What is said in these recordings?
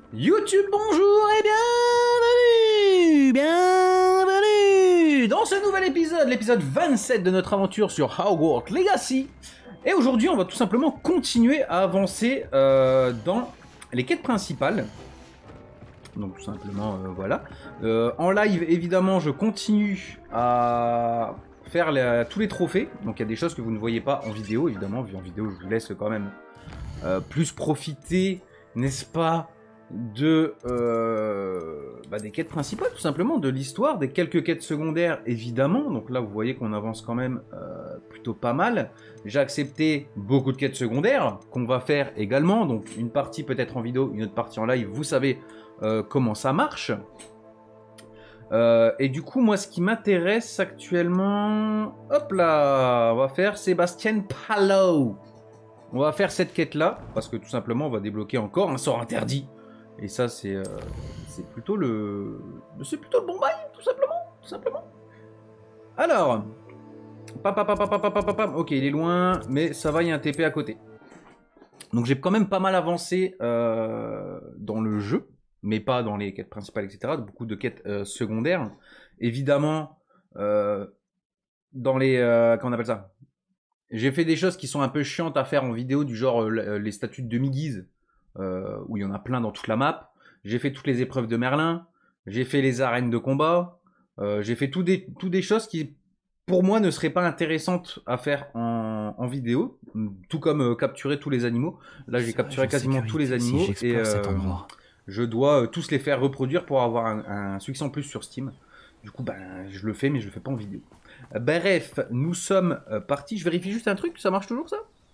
YouTube, bonjour et bienvenue dans ce nouvel épisode, l'épisode 27 de notre aventure sur Hogwarts Legacy. Et aujourd'hui, on va tout simplement continuer à avancer dans les quêtes principales. Donc tout simplement, voilà. En live, évidemment, je continue à faire tous les trophées. Donc il y a des choses que vous ne voyez pas en vidéo, évidemment. Vu en vidéo, je vous laisse quand même plus profiter, n'est-ce pas, de des quêtes principales, tout simplement, de l'histoire, des quelques quêtes secondaires, évidemment. Donc là, vous voyez qu'on avance quand même plutôt pas mal. J'ai accepté beaucoup de quêtes secondaires, qu'on va faire également. Donc une partie peut-être en vidéo, une autre partie en live, vous savez comment ça marche. Et du coup, moi, ce qui m'intéresse actuellement... Hop là, on va faire Sébastien Palo. On va faire cette quête-là, parce que tout simplement, on va débloquer encore un sort interdit. Et ça, c'est plutôt le... C'est plutôt le bon bail, tout simplement. Alors... Ok, il est loin, mais ça va, il y a un TP à côté. Donc j'ai quand même pas mal avancé dans le jeu, mais pas dans les quêtes principales, etc. Beaucoup de quêtes secondaires. Évidemment, dans les... comment on appelle ça? J'ai fait des choses qui sont un peu chiantes à faire en vidéo, du genre les statues de demi-guise, où il y en a plein dans toute la map. J'ai fait toutes les épreuves de Merlin, j'ai fait les arènes de combat, j'ai fait toutes des choses qui, pour moi, ne seraient pas intéressantes à faire en vidéo, tout comme capturer tous les animaux. Là, j'ai capturé quasiment tous les animaux, et je dois tous les faire reproduire pour avoir un succès en plus sur Steam. Du coup, je le fais, mais je le fais pas en vidéo. Bref, nous sommes partis. Je vérifie juste un truc, ça marche toujours ça?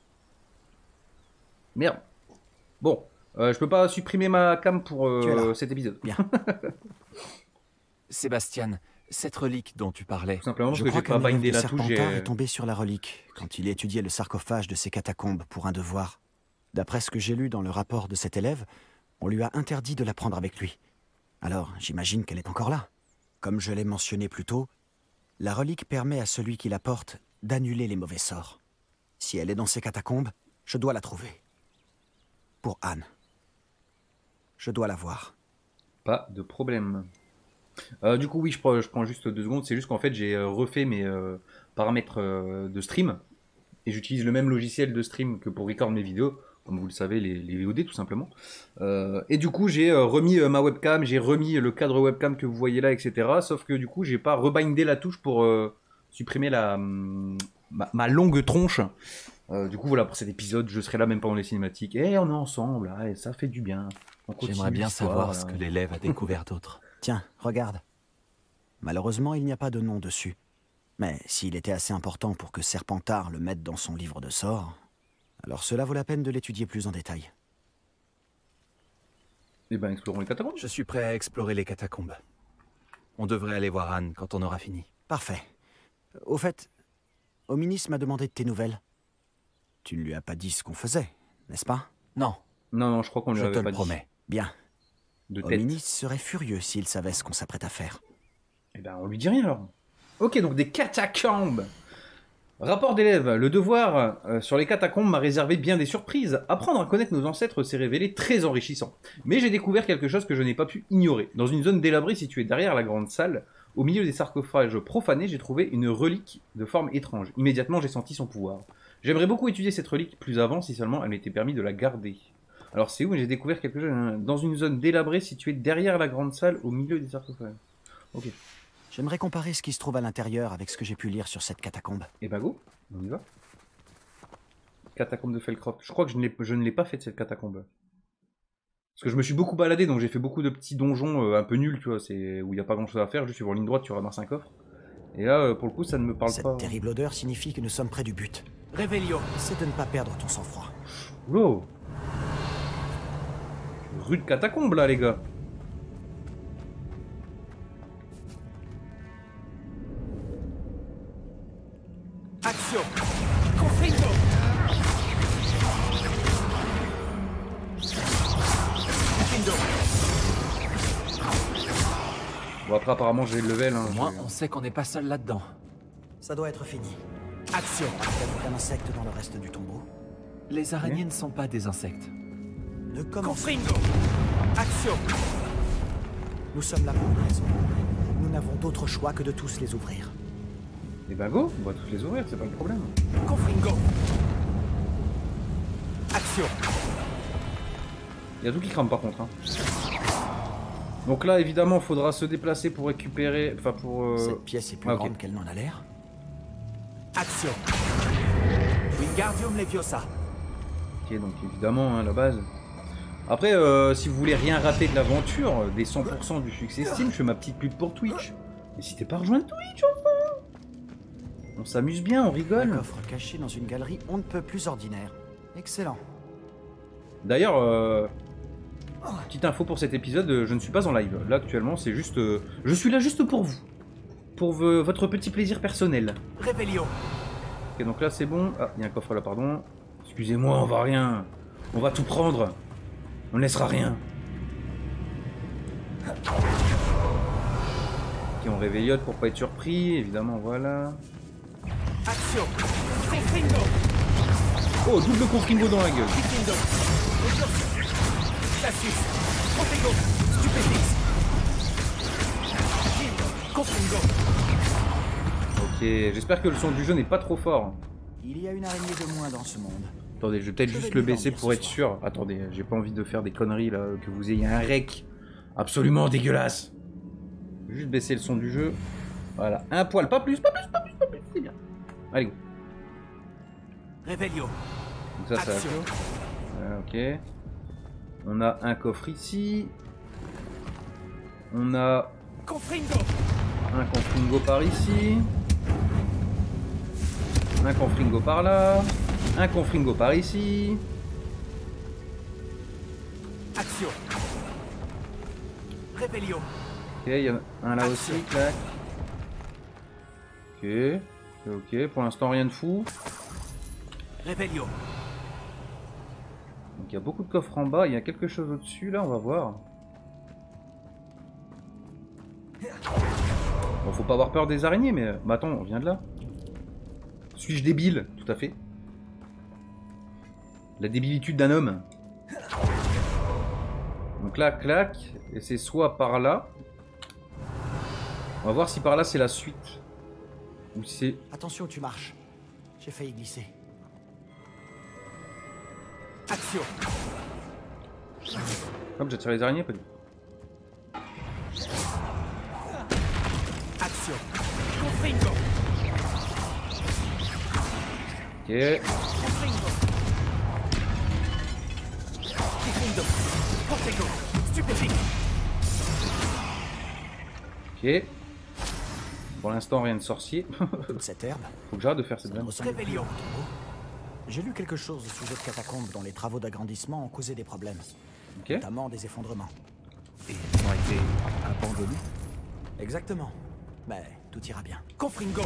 Merde. Bon, je peux pas supprimer ma cam pour cet épisode. Bien. Sébastien, cette relique dont tu parlais... Tout simplement parce je que crois j'ai pas bindé la touche. Serpentard est tombé sur la relique quand il étudiait le sarcophage de ces catacombes pour un devoir. D'après ce que j'ai lu dans le rapport de cet élève, on lui a interdit de la prendre avec lui. Alors, j'imagine qu'elle est encore là. Comme je l'ai mentionné plus tôt, la relique permet à celui qui la porte d'annuler les mauvais sorts. Si elle est dans ces catacombes, je dois la trouver. Pour Anne. Je dois la voir. Pas de problème. Du coup, oui, je prends juste 2 secondes. C'est juste qu'en fait, j'ai refait mes paramètres de stream. Et j'utilise le même logiciel de stream que pour record mes vidéos. Comme vous le savez, les VOD tout simplement. Et du coup, j'ai remis ma webcam, j'ai remis le cadre webcam que vous voyez là, etc. Sauf que du coup, j'ai pas rebindé la touche pour supprimer ma longue tronche. Du coup, voilà, pour cet épisode, je serai là même pendant les cinématiques. Et on est ensemble, et ça fait du bien. J'aimerais bien savoir ce que l'élève a découvert d'autre. Tiens, regarde. Malheureusement, il n'y a pas de nom dessus. Mais s'il était assez important pour que Serpentard le mette dans son livre de sorts... alors cela vaut la peine de l'étudier plus en détail. Eh ben, explorons les catacombes. Je suis prêt à explorer les catacombes. On devrait aller voir Anne quand on aura fini. Parfait. Au fait, Hominis m'a demandé de tes nouvelles. Tu ne lui as pas dit ce qu'on faisait, n'est-ce pas? Non. Non, je crois qu'on lui avait pas dit. Je te le promets. Bien. De tête. Hominis serait furieux s'il savait ce qu'on s'apprête à faire. Eh ben, on lui dit rien alors. Ok, donc des catacombes. Rapport d'élève, le devoir sur les catacombes m'a réservé bien des surprises. Apprendre à connaître nos ancêtres s'est révélé très enrichissant. Mais j'ai découvert quelque chose que je n'ai pas pu ignorer. Dans une zone délabrée située derrière la grande salle, au milieu des sarcophages profanés, j'ai trouvé une relique de forme étrange. Immédiatement, j'ai senti son pouvoir. J'aimerais beaucoup étudier cette relique plus avant si seulement elle m'était permis de la garder. Alors c'est où j'ai découvert quelque chose dans une zone délabrée située derrière la grande salle, au milieu des sarcophages. Ok. J'aimerais comparer ce qui se trouve à l'intérieur avec ce que j'ai pu lire sur cette catacombe. Eh ben go, on y va. Catacombe de Felcroft. Je crois que je ne l'ai pas fait de cette catacombe. Parce que je me suis beaucoup baladé, donc j'ai fait beaucoup de petits donjons un peu nuls, tu vois, où il n'y a pas grand chose à faire, juste sur ligne droite, tu ramasses un coffre. Et là, pour le coup, ça ne me parle pas. Cette terrible odeur signifie que nous sommes près du but. Révélio, c'est de ne pas perdre ton sang-froid. Wow. Rude catacombe là, les gars. Action! Conflito! Bon, après, apparemment, j'ai le level. Hein, Au moins, on sait qu'on n'est pas seul là-dedans. Ça doit être fini. Action! Il y a aucun insecte dans le reste du tombeau. Les araignées ne sont pas des insectes. Ne commençons. Confringo. Action. Nous sommes là pour une raison. Nous n'avons d'autre choix que de tous les ouvrir. Et ben go, on va tous les ouvrir, c'est pas le problème. Confringo. Action. Il y a tout qui crame par contre. Hein. Donc là, évidemment, il faudra se déplacer pour récupérer... Enfin, pour... Cette pièce est plus ok. grande qu'elle n'en a l'air. Action. Wingardium Leviosa. Ok, donc évidemment, hein, la base. Après, si vous voulez rien rater de l'aventure, des 100% du succès Steam, je fais ma petite pub pour Twitch. N'hésitez pas à rejoindre Twitch, enfin. On s'amuse bien, on Un rigole. coffre caché dans une galerie on ne peut plus ordinaire. Excellent. D'ailleurs, petite info pour cet épisode, je ne suis pas en live. Là, actuellement, c'est juste... je suis là juste pour vous. Pour votre petit plaisir personnel. Réveillon. Ok, donc là, c'est bon. Ah, il y a un coffre là, pardon. Excusez-moi, on va rien. On va tout prendre. On ne laissera rien. Ok, on réveillote pour pas être surpris, évidemment, voilà. Action. Confringo. Oh, double confringo dans la gueule. Confringo. Status. Confringo. Stupéfix. Confringo. Ok, j'espère que le son du jeu n'est pas trop fort. Il y a une araignée de moins dans ce monde. Attendez, je vais peut-être juste le baisser pour être sûr. Attendez, j'ai pas envie de faire des conneries là, que vous ayez un rec absolument dégueulasse. Juste baisser le son du jeu. Voilà, un poil, pas plus, pas plus, pas plus, pas plus, c'est bien. Allez, go. Réveillon. Donc ça, c'est la Action. chose. Ok. On a un coffre ici. On a Confringo. un confringo par ici. Un confringo par là. Un confringo par ici. Action. Réveillon. Ok, il y en a un là aussi, clac. Ok, ok, pour l'instant rien de fou. Réveillon. Donc il y a beaucoup de coffres en bas, il y a quelque chose au-dessus là, on va voir. Bon, faut pas avoir peur des araignées, mais attends, on vient de là. Suis-je débile? Tout à fait. La débilitude d'un homme. Donc là, clac, et c'est soit par là. On va voir si par là c'est la suite. Ou si c'est... Attention, tu marches. J'ai failli glisser. Action. Hop, j'attire les araignées, pas du tout. Action. Confringo. Ok, Confringo. Confringo. Confringo. Stupéfique. ok. Pour l'instant, rien de sorcier. Toute cette herbe, Faut que j'arrête de faire cette ça ne vanne. ressemble plus Réveillon. au tombeau. J'ai lu quelque chose au sujet de catacombes dont les travaux d'agrandissement ont causé des problèmes, Ok. notamment des effondrements. Et ils ont été abandonnés. Exactement. Mais tout ira bien. Confringo.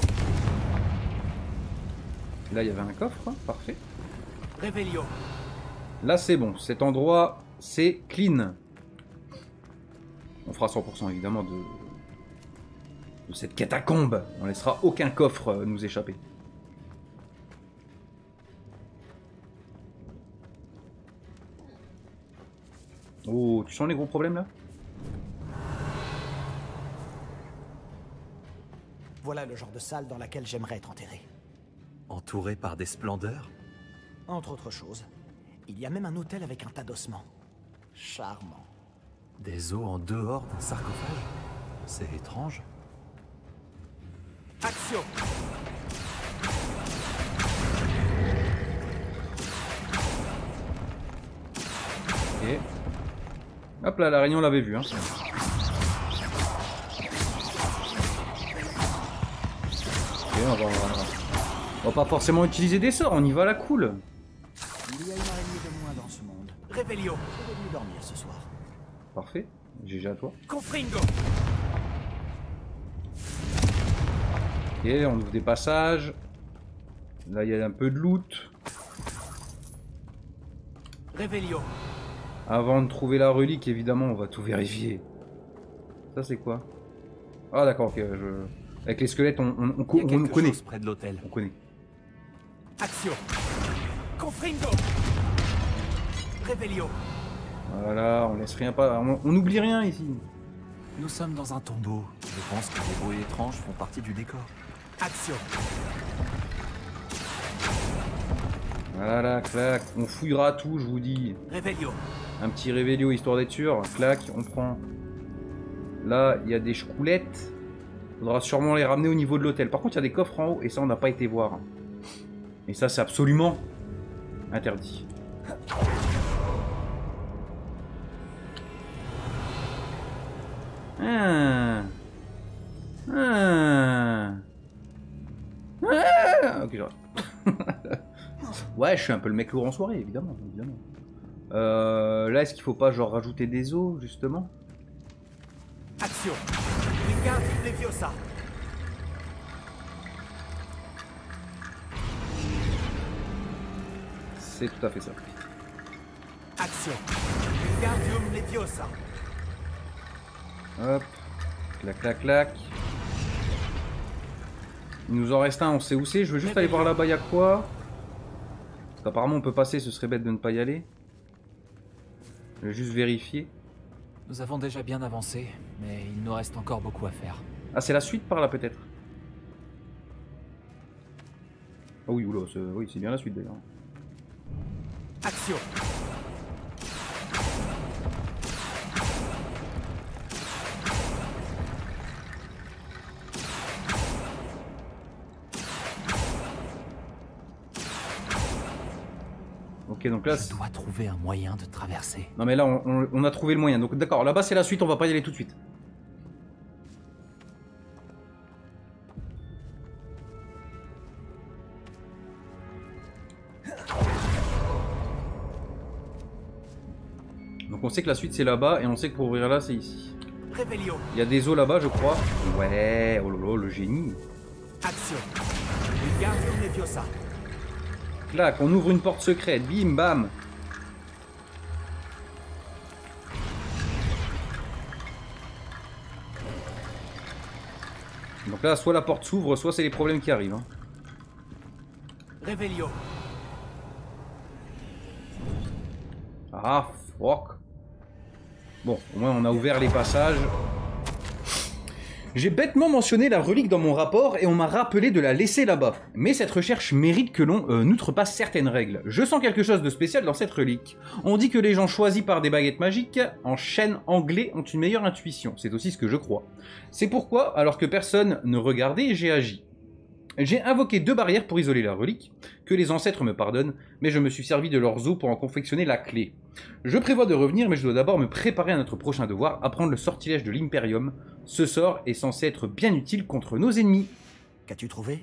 Là, il y avait un coffre, hein, parfait. Réveillon. Là, c'est bon. Cet endroit, c'est clean. On fera 100% évidemment de cette catacombe. On laissera aucun coffre nous échapper. Oh, tu sens les gros problèmes là? Voilà le genre de salle dans laquelle j'aimerais être enterré. Entouré par des splendeurs? Entre autres choses, il y a même un hôtel avec un tas d'ossements. Charmant. Des os en dehors d'un sarcophage? C'est étrange. Action. Ok. Hop là, la réunion l'avait vu. Hein. Ok, on va pas forcément utiliser des sorts, on y va à la cool. Il y a une araignée de moins dans ce monde. Réveillon. Je vais mieux dormir ce soir. Parfait, GG à toi. Confringo. Ok, on ouvre des passages. Là, il y a un peu de loot. Réveillon. Avant de trouver la relique, évidemment, on va tout vérifier. Ça, c'est quoi? Ah, d'accord, ok. Avec les squelettes, Il y a on quelque connaît. chose près de l'hôtel. On connaît. Action. Confringo. Réveillon. Voilà, on laisse rien pas... On n'oublie rien ici. Nous sommes dans un tombeau. Je pense que les bruits étranges font partie du décor. Action. Voilà, clac. On fouillera tout, je vous dis. Revelio. Un petit réveillon histoire d'être sûr. Clac, on prend. Là, il y a des choulettes. Faudra sûrement les ramener au niveau de l'hôtel. Par contre, il y a des coffres en haut et ça, on n'a pas été voir. Et ça, c'est absolument interdit. Ah. Ah. Ah. Ok, j'arrête. Ouais, je suis un peu le mec lourd en soirée, évidemment. Là, est-ce qu'il faut pas genre rajouter des os, justement? Action. Wingardium Leviosa. C'est tout à fait ça. Action. Wingardium Leviosa. Hop. Clac, clac, clac. Il nous en reste un, on sait où c'est. Je veux juste aller voir là-bas, il y a quoi? Parce qu'apparemment, on peut passer, ce serait bête de ne pas y aller. Je vais juste vérifier. Nous avons déjà bien avancé, mais il nous reste encore beaucoup à faire. Ah, c'est la suite par là, peut-être? Ah oui, oula, oui, c'est bien la suite d'ailleurs. Action. Ok, donc là... Je dois trouver un moyen de traverser. Non mais là, on a trouvé le moyen. Donc d'accord, là-bas c'est la suite, on va pas y aller tout de suite. Donc on sait que la suite c'est là-bas et on sait que pour ouvrir là c'est ici. Revelio. Il y a des os là-bas je crois. Ouais, oh là là, le génie. Action. Wingardium Leviosa. Clac, on ouvre une porte secrète, bim bam. Donc là, soit la porte s'ouvre, soit c'est les problèmes qui arrivent. Hein. Revelio. Ah, fuck. Bon, au moins on a ouvert les passages. J'ai bêtement mentionné la relique dans mon rapport et on m'a rappelé de la laisser là-bas. Mais cette recherche mérite que l'on n'outrepasse certaines règles. Je sens quelque chose de spécial dans cette relique. On dit que les gens choisis par des baguettes magiques en chêne anglais ont une meilleure intuition. C'est aussi ce que je crois. C'est pourquoi, alors que personne ne regardait, j'ai agi. J'ai invoqué 2 barrières pour isoler la relique, que les ancêtres me pardonnent, mais je me suis servi de leurs os pour en confectionner la clé. Je prévois de revenir, mais je dois d'abord me préparer à notre prochain devoir, apprendre le sortilège de l'Imperium. Ce sort est censé être bien utile contre nos ennemis. Qu'as-tu trouvé?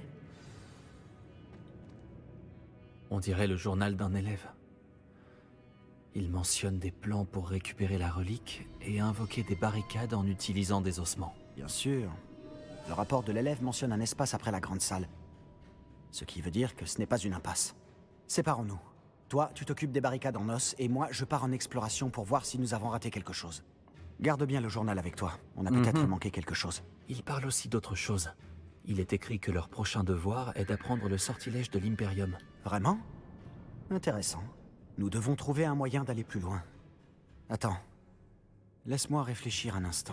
On dirait le journal d'un élève. Il mentionne des plans pour récupérer la relique et invoquer des barricades en utilisant des ossements. Bien sûr. Le rapport de l'élève mentionne un espace après la grande salle. Ce qui veut dire que ce n'est pas une impasse. Séparons-nous. Toi, tu t'occupes des barricades en os, et moi, je pars en exploration pour voir si nous avons raté quelque chose. Garde bien le journal avec toi. On a peut-être manqué quelque chose. Il parle aussi d'autre chose. Il est écrit que leur prochain devoir est d'apprendre le sortilège de l'Imperium. Vraiment? Intéressant. Nous devons trouver un moyen d'aller plus loin. Attends. Laisse-moi réfléchir un instant.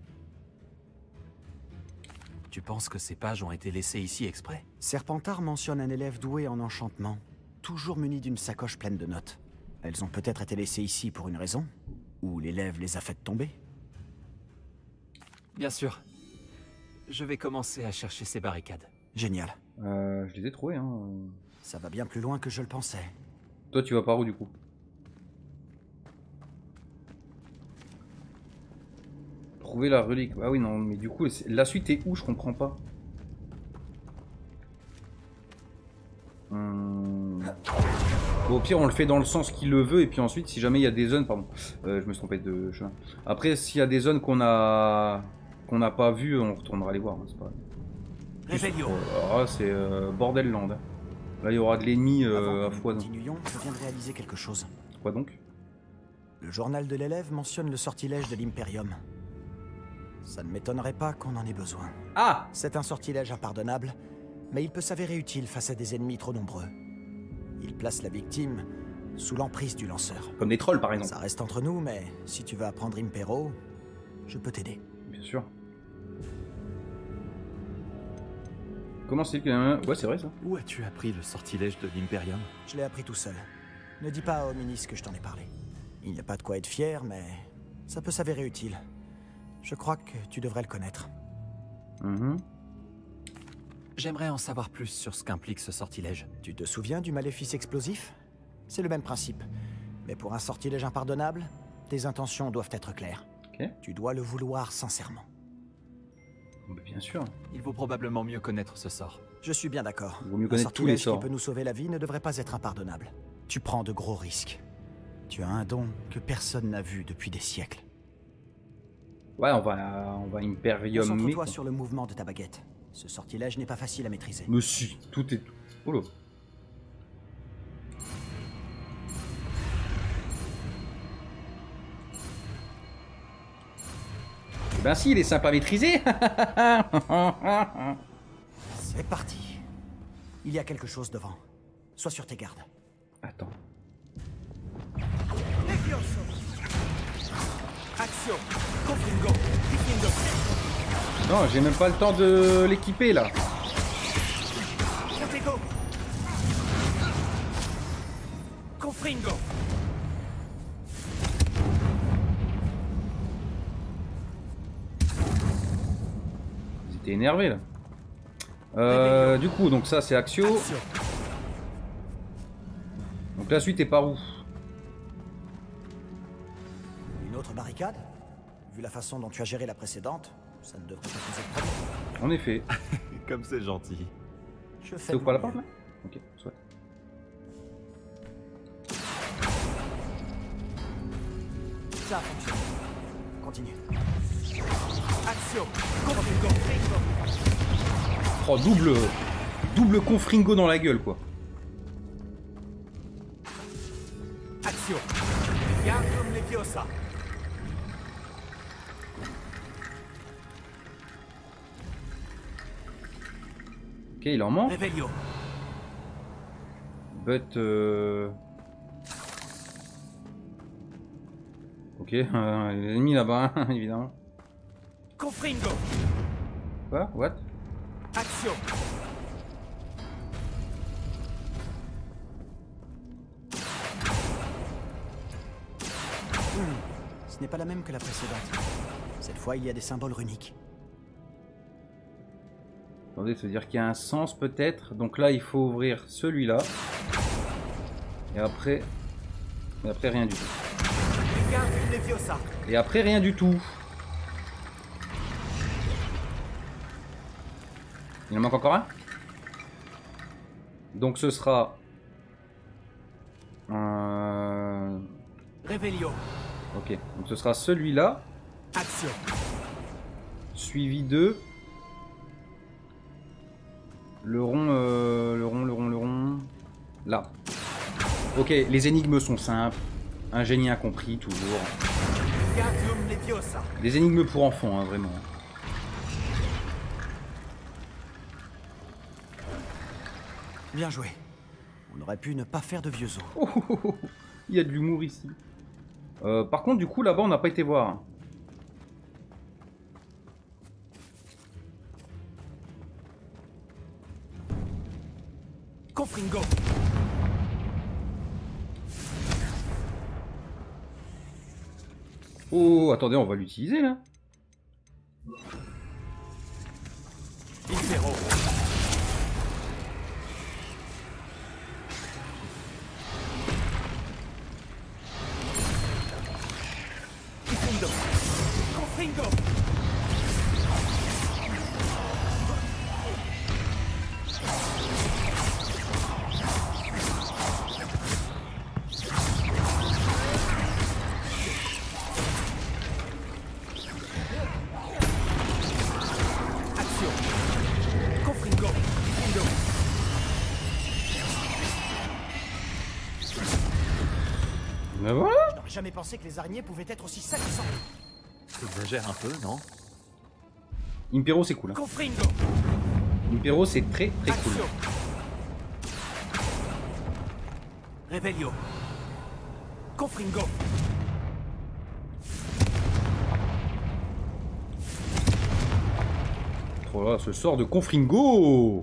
Tu penses que ces pages ont été laissées ici exprès? Serpentard mentionne un élève doué en enchantement, toujours muni d'une sacoche pleine de notes. Elles ont peut-être été laissées ici pour une raison? Ou l'élève les a faites tomber? Bien sûr. Je vais commencer à chercher ces barricades. Génial. Je les ai trouvés, hein. Ça va bien plus loin que je le pensais. Toi, tu vas par où, du coup? Trouver la relique. Ah oui, non, mais du coup, la suite est où? Je comprends pas. Au pire, on le fait dans le sens qu'il le veut, et puis ensuite, si jamais il y a des zones... Pardon, je me suis trompé de chemin. Après, s'il y a des zones qu'on n'a pas vues, on retournera les voir. Hein, c'est pas... Alors là, c'est bordel land. Là, il y aura de l'ennemi à foison. Continuons, je viens de réaliser quelque chose. Quoi donc? Le journal de l'élève mentionne le sortilège de l'Imperium. Ça ne m'étonnerait pas qu'on en ait besoin. Ah! C'est un sortilège impardonnable, mais il peut s'avérer utile face à des ennemis trop nombreux. Il place la victime sous l'emprise du lanceur. Comme des trolls par exemple. Ça reste entre nous, mais si tu veux apprendre Impero, je peux t'aider. Bien sûr. Comment c'est que... Ouais, c'est vrai ça. Où as-tu appris le sortilège de l'Imperium? Je l'ai appris tout seul. Ne dis pas à Hominis que je t'en ai parlé. Il n'y a pas de quoi être fier, mais ça peut s'avérer utile. Je crois que tu devrais le connaître. J'aimerais en savoir plus sur ce qu'implique ce sortilège. Tu te souviens du maléfice explosif? C'est le même principe. Mais pour un sortilège impardonnable, tes intentions doivent être claires. Ok. Tu dois le vouloir sincèrement. Bien sûr. Il vaut probablement mieux connaître ce sort. Je suis bien d'accord. Il vaut mieux Un connaître tous les sortilège sorts. qui peut nous sauver la vie ne devrait pas être impardonnable. Tu prends de gros risques. Tu as un don que personne n'a vu depuis des siècles. Ouais, on va Imperium. Concentre-toi sur le mouvement de ta baguette. Ce sortilège n'est pas facile à maîtriser. Mais si, tout est... Oh là. Eh ben si, il est sympa à maîtriser. C'est parti. Il y a quelque chose devant. Sois sur tes gardes. Attends. Action. Confringo. Non, j'ai même pas le temps de l'équiper là. Confringo. Ils étaient énervés là. Du coup, donc ça c'est Axio. Donc la suite est par où? Une autre barricade? Vu la façon dont tu as géré la précédente, ça ne devrait pas poser de problème. En effet. Comme c'est gentil. Je fais C'est de ou pas la mon porte mieux. là? Ok, soit. Ça a fonctionné. Continue. Action. Confringo. Oh, double confringo dans la gueule quoi. Action. Gardium Leviosa. Ok, il en manque. Revelio. But ok, les ennemis là-bas, évidemment. Confringo. Quoi? What? Action. Ce n'est pas la même que la précédente. Cette fois, il y a des symboles runiques. Attendez, ça veut dire qu'il y a un sens peut-être. Donc là, il faut ouvrir celui-là. Et après... Et après, rien du tout. Et après, rien du tout. Il en manque encore un? Donc ce sera... Revelio. Ok, donc ce sera celui-là. Action. Suivi de... Le rond, le rond. Là. Ok, les énigmes sont simples. Un génie incompris, toujours. Gardium Leviosa. Des énigmes pour enfants, hein, vraiment. Bien joué. On aurait pu ne pas faire de vieux os. Oh, oh, oh, oh. Il y a de l'humour ici. Par contre, du coup, là-bas, on n'a pas été voir. Confringo. Oh, attendez, on va l'utiliser, là. Impero. Confringo. Action. Confringo. Ben voilà. J'aurais jamais pensé que les araignées pouvaient être aussi satisfaisantes. T'exagères un peu, non? Impero, c'est cool. Hein. Confringo. Impero, c'est très très cool. Action. Revelio. Confringo. Oh là, ce sort de Confringo.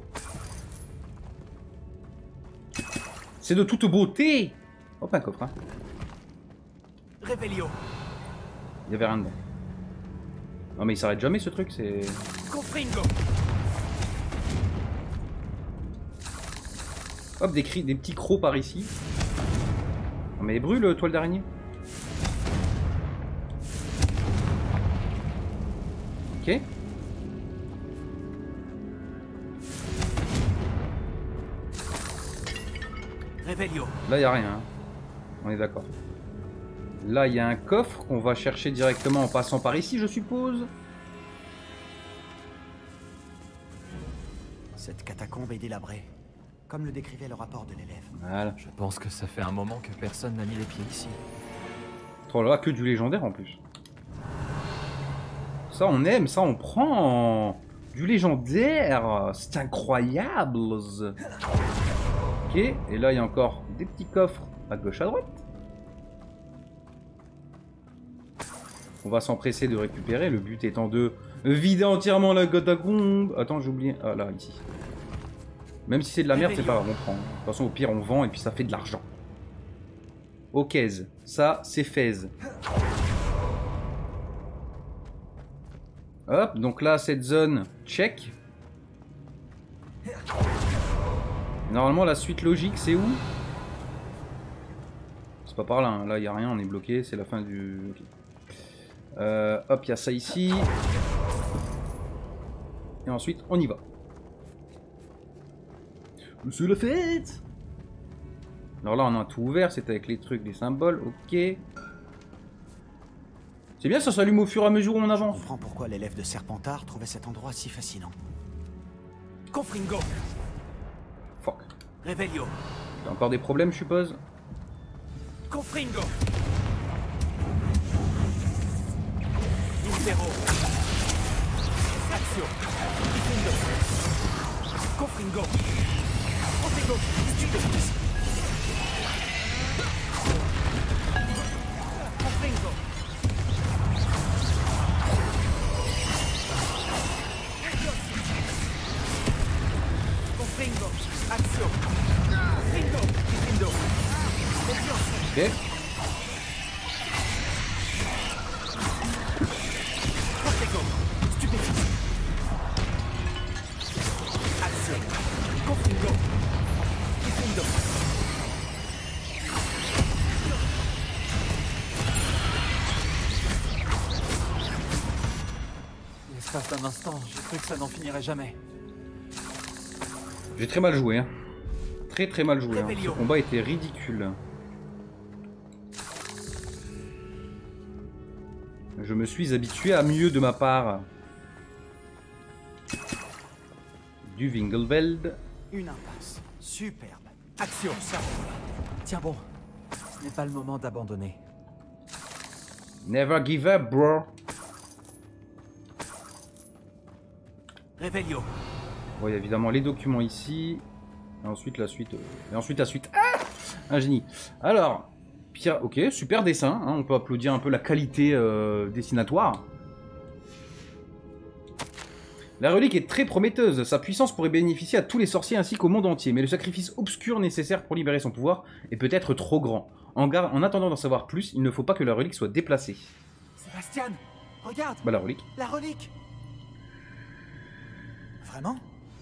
C'est de toute beauté. Hop, un coffre. Hein. Revelio. Il y avait rien dedans. Non mais il s'arrête jamais ce truc, c'est... Confringo. Hop, des petits crocs par ici. Non mais brûle, toile d'araignée. Ok. Revelio. Là, il n'y a rien. Hein. On est d'accord. Là, il y a un coffre qu'on va chercher directement en passant par ici, je suppose. Cette catacombe est délabrée, comme le décrivait le rapport de l'élève. Voilà. Je pense que ça fait un moment que personne n'a mis les pieds ici. Oh là là, que du légendaire en plus. Ça, on aime, ça, on prend. Du légendaire. C'est incroyable. Ok, et là, il y a encore des petits coffres à gauche, à droite. On va s'empresser de récupérer, le but étant de vider entièrement la catacombe. Attends, j'ai oublié. Ah là, ici. Même si c'est de la merde, c'est pas grave, on prend. De toute façon, au pire, on vend et puis ça fait de l'argent. Ok, ça, c'est Fez. Hop, donc là, cette zone, check. Normalement, la suite logique, c'est où? C'est pas par là, hein. Là, il n'y a rien, on est bloqué, c'est la fin du... Okay. Hop, il y a ça ici. Et ensuite, on y va. C'est la fête! Alors là, on a tout ouvert, c'est avec les trucs, les symboles, ok. C'est bien, ça s'allume au fur et à mesure où on Je avance. comprends pourquoi l'élève de Serpentard trouvait cet endroit si fascinant. Confringo. Fuck. Revelio. T'as encore des problèmes, je suppose? Confringo. Zero. Action. Confringo. Confringo. Stupéfice. Confringo. Confringo. Action. Confringo. Confringo. Ok. Confringo. Stupéfice. Action. Confringo. Confringo. L'espace d'un instant, j'ai cru que ça n'en finirait jamais. J'ai très mal joué. Hein. Très mal joué. Hein. Ce combat était ridicule. Je me suis habitué à mieux de ma part. Du Wingelveld. Une impasse. Superbe. Action, ça. Tiens bon, ce n'est pas le moment d'abandonner. Never give up, bro. Revelio. Bon, il y a évidemment les documents ici. Et ensuite la suite. Et ensuite la suite. Ah, un génie. Alors, Pierre, ok, super dessin. Hein, on peut applaudir un peu la qualité dessinatoire. La relique est très prometteuse. Sa puissance pourrait bénéficier à tous les sorciers ainsi qu'au monde entier. Mais le sacrifice obscur nécessaire pour libérer son pouvoir est peut-être trop grand. En attendant d'en savoir plus, il ne faut pas que la relique soit déplacée. Sébastien, regarde. Bah la relique. La relique. Vraiment?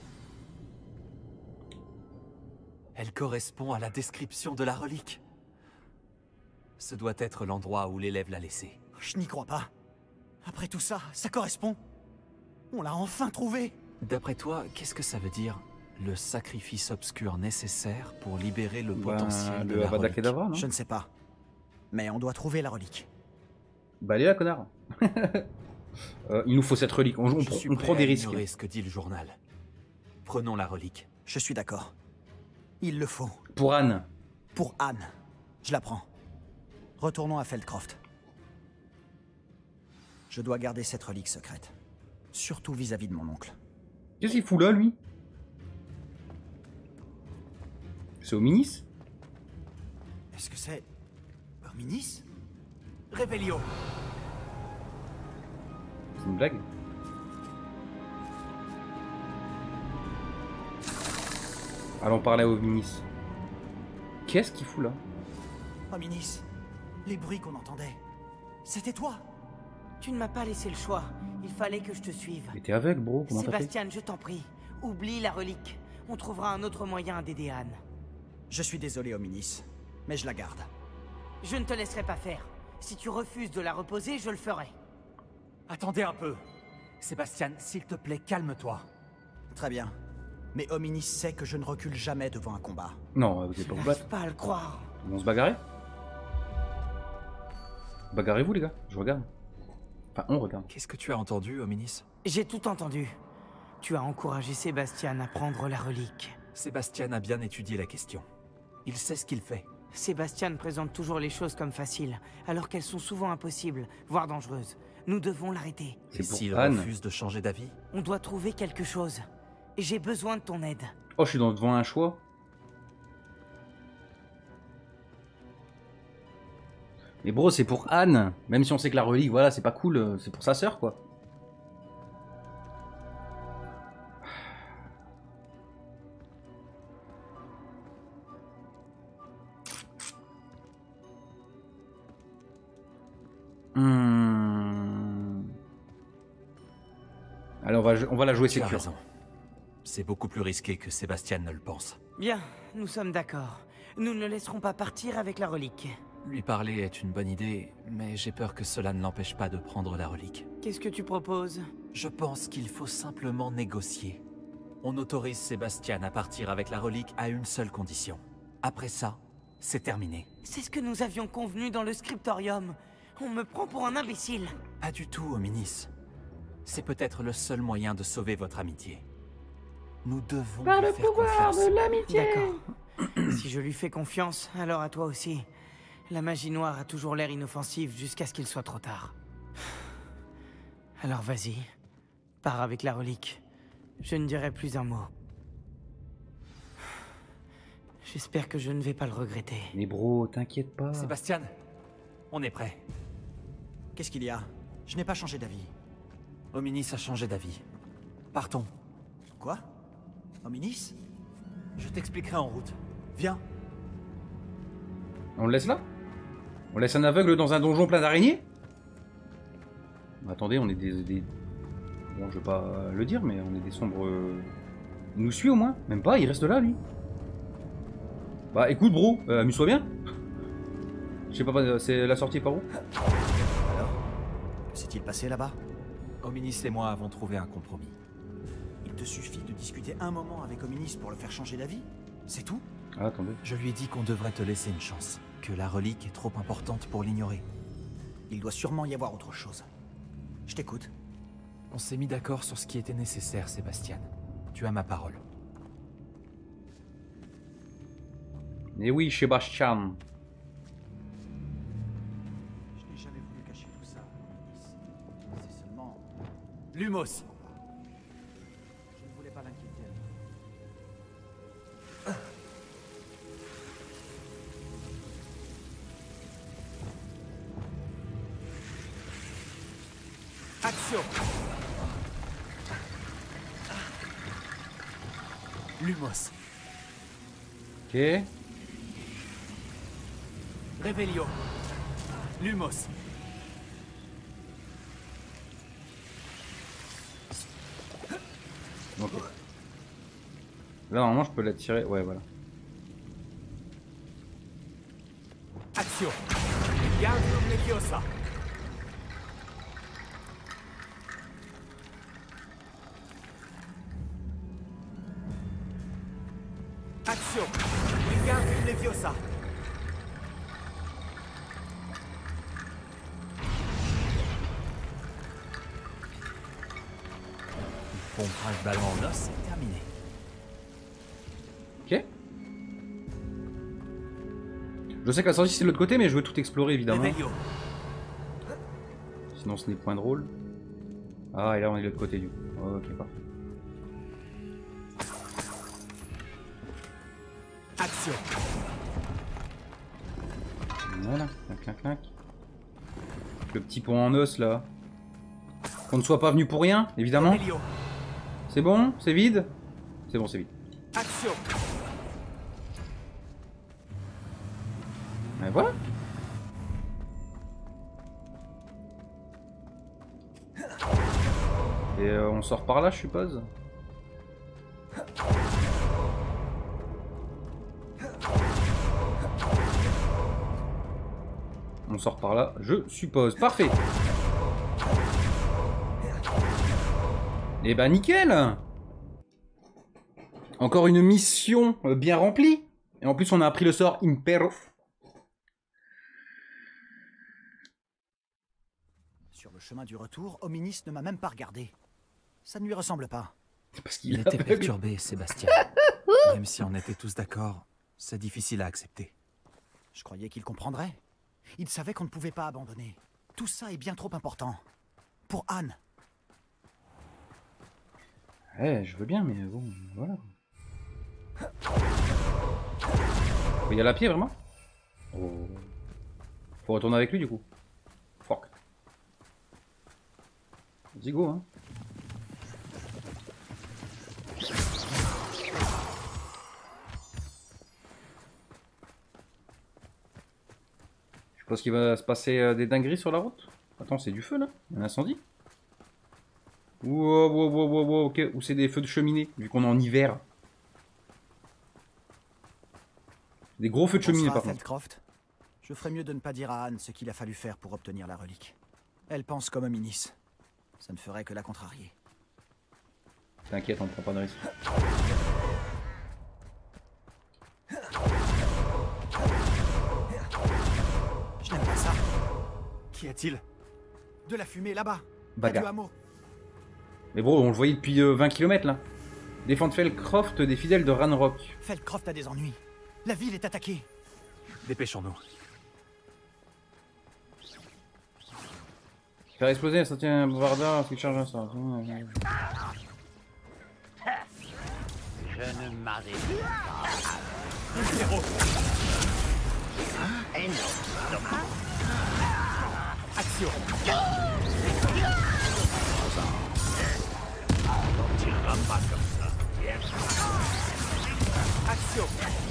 Elle correspond à la description de la relique. Ce doit être l'endroit où l'élève l'a laissée. Je n'y crois pas. Après tout ça, ça correspond. On l'a enfin trouvé. D'après toi, qu'est-ce que ça veut dire? Le sacrifice obscur nécessaire pour libérer le potentiel de le la Avada relique. Kedavra, non? Je ne sais pas. Mais on doit trouver la relique. Bah allez là, connard. Il nous faut cette relique. On Je prend des risques. ignorer ce que dit le journal. Prenons la relique. Je suis d'accord. Il le faut. Pour Anne. Pour Anne. Je la prends. Retournons à Feldcroft. Je dois garder cette relique secrète. Surtout vis-à-vis de mon oncle. Qu'est-ce qu'il fout là, lui? C'est au Minis? Est-ce que c'est... Hominis? Revelio. C'est une blague? Allons parler à Hominis. Qu'est-ce qu'il fout là? Hominis, les bruits qu'on entendait, c'était toi. Tu ne m'as pas laissé le choix. Il fallait que je te suive. Mais t'es aveugle, bro, comment t'as fait? Sébastien, je t'en prie. Oublie la relique. On trouvera un autre moyen d'aider Anne. Je suis désolé, Hominis, mais je la garde. Je ne te laisserai pas faire. Si tu refuses de la reposer, je le ferai. Attendez un peu. Sébastien, s'il te plaît, calme-toi. Très bien. Mais Hominis sait que je ne recule jamais devant un combat. Non, vous êtes pas vous battre. J'arrive pas à le croire. On se bagarrer? Bagarrez-vous, les gars, je regarde. Enfin, on regarde. Qu'est-ce que tu as entendu, Hominis? J'ai tout entendu. Tu as encouragé Sébastien à prendre la relique. Sébastien a bien étudié la question. Il sait ce qu'il fait. Sébastien présente toujours les choses comme faciles, alors qu'elles sont souvent impossibles, voire dangereuses. Nous devons l'arrêter. Et C'est pour s'il Anne. refuse de changer d'avis? On doit trouver quelque chose. Et j'ai besoin de ton aide. Oh, je suis devant un choix. Mais bro, c'est pour Anne. Même si on sait que la relique, voilà, c'est pas cool, c'est pour sa sœur, quoi. Allez, on va la jouer Tu as sécure. raison. C'est beaucoup plus risqué que Sébastien ne le pense. Bien, nous sommes d'accord. Nous ne le laisserons pas partir avec la relique. Lui parler est une bonne idée, mais j'ai peur que cela ne l'empêche pas de prendre la relique. Qu'est-ce que tu proposes? Je pense qu'il faut simplement négocier. On autorise Sébastien à partir avec la relique à une seule condition. Après ça, c'est terminé. C'est ce que nous avions convenu dans le scriptorium. On me prend pour un imbécile. Pas du tout, Hominis. C'est peut-être le seul moyen de sauver votre amitié. Nous devons Par lui le faire pouvoir confiance. de l'amitié. D'accord. Si je lui fais confiance, alors à toi aussi. La magie noire a toujours l'air inoffensive jusqu'à ce qu'il soit trop tard. Alors vas-y, pars avec la relique. Je ne dirai plus un mot. J'espère que je ne vais pas le regretter. Mais bro, t'inquiète pas. Sébastien, on est prêt. Qu'est-ce qu'il y a? Je n'ai pas changé d'avis. Hominis a changé d'avis. Partons. Quoi? Hominis? Je t'expliquerai en route. Viens. On le laisse là? On laisse un aveugle dans un donjon plein d'araignées? Attendez, on est des... Bon, je vais pas le dire, mais on est des sombres... Il nous suit au moins? Même pas, il reste là, lui. Bah écoute, bro, amuse-toi bien. Je sais pas, c'est la sortie est par où? Alors? Que s'est-il passé là-bas? Hominis et moi avons trouvé un compromis. Il te suffit de discuter un moment avec Hominis pour le faire changer d'avis? C'est tout? Ah, attendez. Je lui ai dit qu'on devrait te laisser une chance, que la relique est trop importante pour l'ignorer. Il doit sûrement y avoir autre chose. Je t'écoute. On s'est mis d'accord sur ce qui était nécessaire, Sébastien. Tu as ma parole. Mais oui, Sébastien. Je n'ai jamais voulu cacher tout ça, Hominis. C'est seulement... Lumos. Je ne voulais pas l'inquiéter. Action. Lumos. Ok. Revelio. Lumos. Ok. Là, normalement, je peux la tirer. Ouais, voilà. Action. Wingardium Leviosa. Action. Wingardium Leviosa. Pompage ballon en os, c'est terminé. Ok. Je sais que la sortie c'est de l'autre côté, mais je veux tout explorer évidemment. Revelio. Sinon ce n'est point drôle. Ah, et là on est de l'autre côté du coup. Ok, parfait. Action. Voilà, clac, clac, clac. Le petit pont en os là. Qu'on ne soit pas venu pour rien, évidemment. C'est bon? C'est vide? C'est bon, c'est vide. Action. Et voilà. Et on sort par là, je suppose. On sort par là, je suppose. Parfait. Et bah nickel. Encore une mission bien remplie. Et en plus on a appris le sort Impero. Sur le chemin du retour, Hominis ne m'a même pas regardé. Ça ne lui ressemble pas. Parce Il qu'il était perturbé, Sébastien. Même si on était tous d'accord, c'est difficile à accepter. Je croyais qu'il comprendrait. Il savait qu'on ne pouvait pas abandonner. Tout ça est bien trop important. Pour Anne. Ouais, je veux bien, mais bon, voilà. Faut y aller à pied, vraiment? Oh. Faut retourner avec lui, du coup. Fuck. Vas-y, go, hein. Je pense qu'il va se passer des dingueries sur la route. Attends, c'est du feu, là? Il y a un incendie? Wow, wow, wow, wow, wow, ok. Ou c'est des feux de cheminée, vu qu'on est en hiver. Des gros feux de cheminée, par contre. Feldcroft. Je ferais mieux de ne pas dire à Anne ce qu'il a fallu faire pour obtenir la relique. Elle pense comme Hominis. Ça ne ferait que la contrarier. T'inquiète, on prend pas de risque. Je n'aime pas ça. Qu'y a-t-il? De la fumée là-bas. Bagarre. Du hameau. Mais bro, on le voyait depuis 20 km là. Défendre Feldcroft des fidèles de Ranrock. Feldcroft a des ennuis. La ville est attaquée. Dépêchons-nous. Faire exploser, ça tient un bombardeur qui charge un sort. Je ne m'arrête Action. On tirera pas comme ça. Action.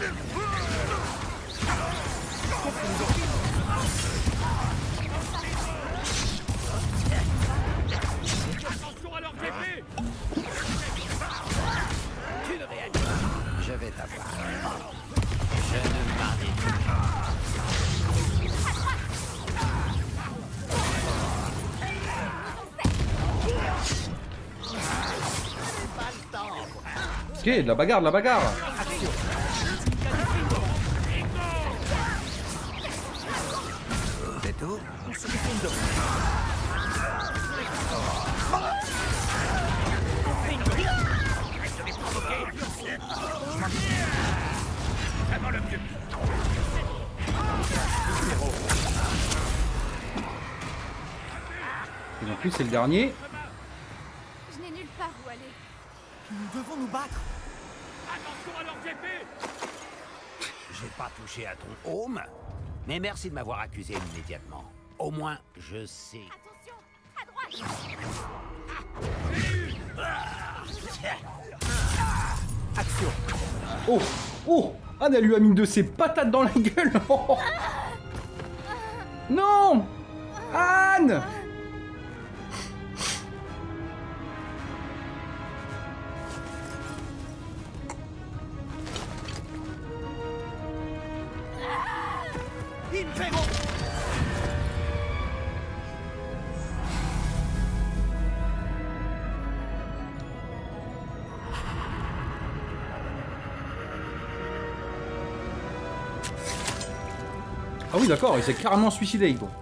Je vais t'avoir. Je ne m'arrête pas. Ok, de la bagarre, de la bagarre. C'est tout? Et en plus, c'est le dernier. Je n'ai nulle part où aller. Nous devons nous battre. J'ai pas touché à ton home, mais merci de m'avoir accusé immédiatement. Au moins, je sais. Attention, à droite. Action. Oh, oh, Anne, elle lui a mis de ses patates dans la gueule. Oh. Non, Anne. Impero. Ah oui, d'accord, il s'est carrément suicidé, quoi.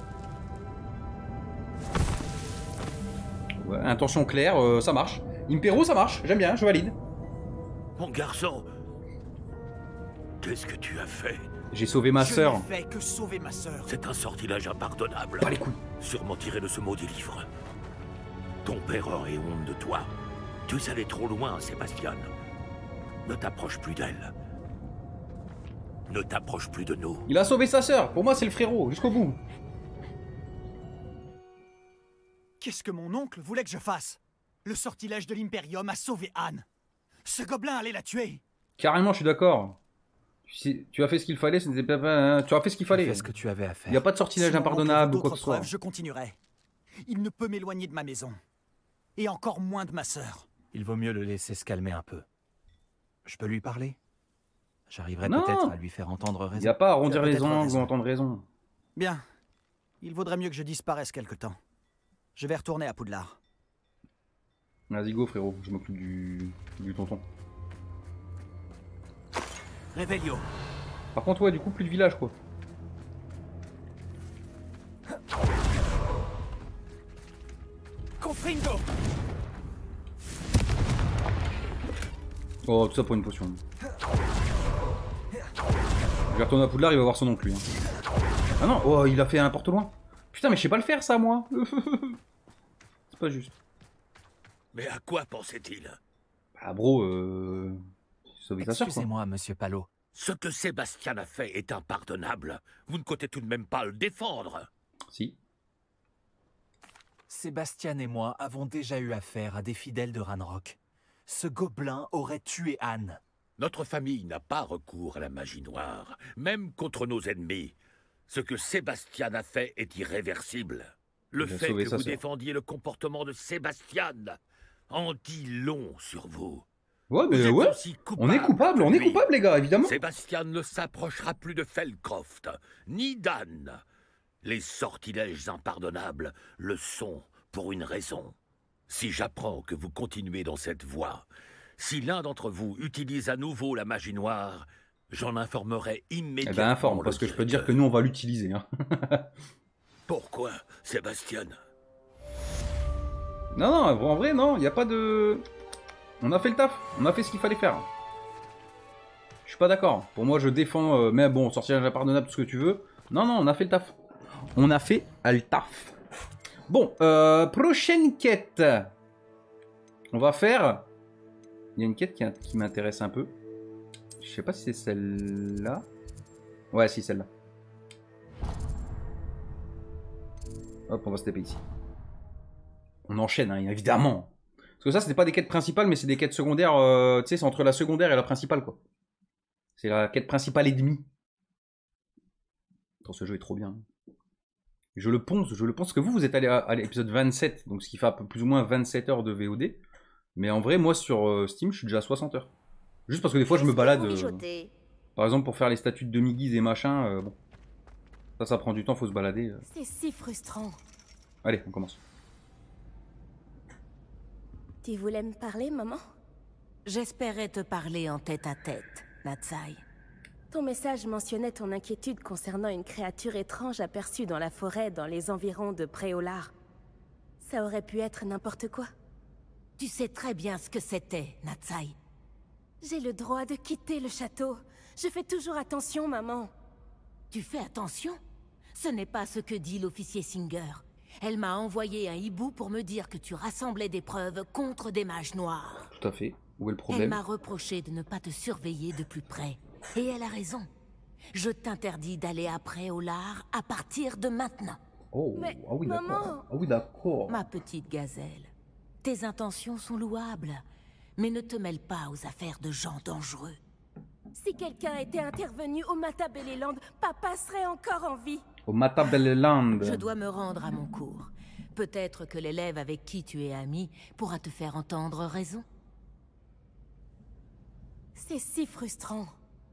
Ouais, intention claire, ça marche. Impero, ça marche, j'aime bien, je valide. Mon garçon, qu'est-ce que tu as fait? J'ai sauvé ma sœur. Je n'ai fait que sauver ma sœur. C'est un sortilège impardonnable. Pas les couilles. Sûrement tiré de ce maudit livre. Ton père aurait honte de toi. Tu es allé trop loin, Sébastien. Ne t'approche plus d'elle. Ne t'approche plus de nous. Il a sauvé sa sœur. Pour moi, c'est le frérot, jusqu'au bout. Qu'est-ce que mon oncle voulait que je fasse? Le sortilège de l'Imperium a sauvé Anne. Ce gobelin allait la tuer. Carrément, je suis d'accord. Tu as fait ce qu'il fallait, c'était pas... hein, tu as fait ce qu'il fallait. Fais ce que tu avais à faire. Il n'y a pas de sortilège Si mon oncle impardonnable veut ou quoi que d'autres ce soit. preuves, je continuerai. Il ne peut m'éloigner de ma maison. Et encore moins de ma sœur. Il vaut mieux le laisser se calmer un peu. Je peux lui parler? J'arriverai Non. peut-être à lui faire entendre Il raison. n'y a pas à arrondir Tu as les peut-être angles ou raison. entendre raison. Bien. Il vaudrait mieux que je disparaisse quelque temps. Je vais retourner à Poudlard. Vas-y, go, frérot. Je m'occupe du tonton. Réveillio. Par contre, ouais, du coup, plus de village, quoi. Confringo. Oh, tout ça pour une potion. Je vais retourner à Poudlard, il va voir son oncle, lui. Hein. Ah non, oh, il a fait un porte-loin. Putain, mais je sais pas le faire, ça, moi. C'est pas juste. Mais à quoi pensait-il? Ah, bro, sauver ta sœur, quoi. Excusez-moi, monsieur Palot. Ce que Sébastien a fait est impardonnable. Vous ne comptez tout de même pas le défendre. Si. Sébastien et moi avons déjà eu affaire à des fidèles de Ranrock. Ce gobelin aurait tué Anne. Notre famille n'a pas recours à la magie noire, même contre nos ennemis. Ce que Sébastien a fait est irréversible. Le Il a fait sauvé que sa vous sœur. défendiez le comportement de Sébastien en dit long sur vous. Ouais, Vous mais êtes ouais. aussi On est coupable, que on est lui. coupable, les gars, évidemment. Sébastien ne s'approchera plus de Felcroft, ni d'Anne. Les sortilèges impardonnables le sont pour une raison. Si j'apprends que vous continuez dans cette voie, si l'un d'entre vous utilise à nouveau la magie noire, j'en informerai Eh immédiatement. ben, informe, parce que je peux dire que nous, on va l'utiliser. Hein. Pourquoi, Sébastien? Non, non, en vrai, non, il n'y a pas de... On a fait le taf, on a fait ce qu'il fallait faire. Je suis pas d'accord. Pour moi, je défends... mais bon, sortilège impardonnable, tout ce que tu veux. Non, non, on a fait le taf. On a fait le taf. Bon, prochaine quête. On va faire... Il y a une quête qui m'intéresse un peu. Je sais pas si c'est celle-là. Ouais, si, celle-là. Hop, on va se taper ici. On enchaîne, hein, évidemment. Parce que ça, c'était pas des quêtes principales, mais c'est des quêtes secondaires. Tu sais, c'est entre la secondaire et la principale, quoi. C'est la quête principale et demie. Attends, ce jeu est trop bien. Je le pense, parce que vous êtes allé à l'épisode 27, donc ce qui fait à peu plus ou moins 27 heures de VOD. Mais en vrai, moi, sur Steam, je suis déjà à 60 heures. Juste parce que des fois, je me balade. Par exemple, pour faire les statuts de demi-guise et machin, bon. Ça prend du temps, faut se balader. C'est si frustrant. Allez, on commence. Tu voulais me parler, maman? J'espérais te parler en tête-à-tête, Natsai. Ton message mentionnait ton inquiétude concernant une créature étrange aperçue dans la forêt dans les environs de Préolard. Ça aurait pu être n'importe quoi. Tu sais très bien ce que c'était, Natsai. J'ai le droit de quitter le château. Je fais toujours attention, maman. Tu fais attention? Ce n'est pas ce que dit l'officier Singer. Elle m'a envoyé un hibou pour me dire que tu rassemblais des preuves contre des mages noirs. Tout à fait. Où est le Elle problème? m'a reproché de ne pas te surveiller de plus près. Et elle a raison. Je t'interdis d'aller à Préolard à partir de maintenant. Oh, Mais, ah oui, maman. d'accord. Ah oui, d'accord. Ma petite gazelle, tes intentions sont louables, mais ne te mêle pas aux affaires de gens dangereux. Si quelqu'un était intervenu au Matabeleland, papa serait encore en vie. Au Matabeleland. Je dois me rendre à mon cours. Peut-être que l'élève avec qui tu es ami pourra te faire entendre raison. C'est si frustrant.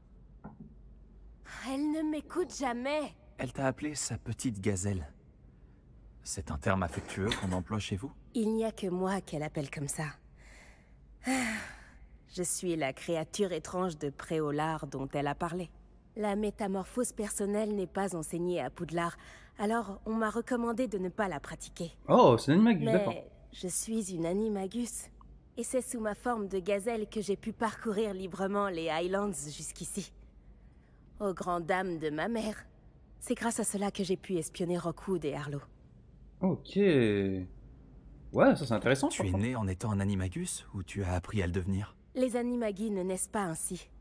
Elle ne m'écoute jamais. Elle t'a appelé sa petite gazelle. C'est un terme affectueux qu'on emploie chez vous? Il n'y a que moi qu'elle appelle comme ça. Ah, je suis la créature étrange de Préolard dont elle a parlé. La métamorphose personnelle n'est pas enseignée à Poudlard, alors on m'a recommandé de ne pas la pratiquer. Oh, c'est un animagus, d'accord. Mais je suis une animagus. Et c'est sous ma forme de gazelle que j'ai pu parcourir librement les Highlands jusqu'ici. Aux grandes dames de ma mère. C'est grâce à cela que j'ai pu espionner Rockwood et Harlow. Ok. Ouais, ça c'est intéressant. Tu es né en étant un animagus ou tu as appris à le devenir? Les animagi ne naissent pas ainsi.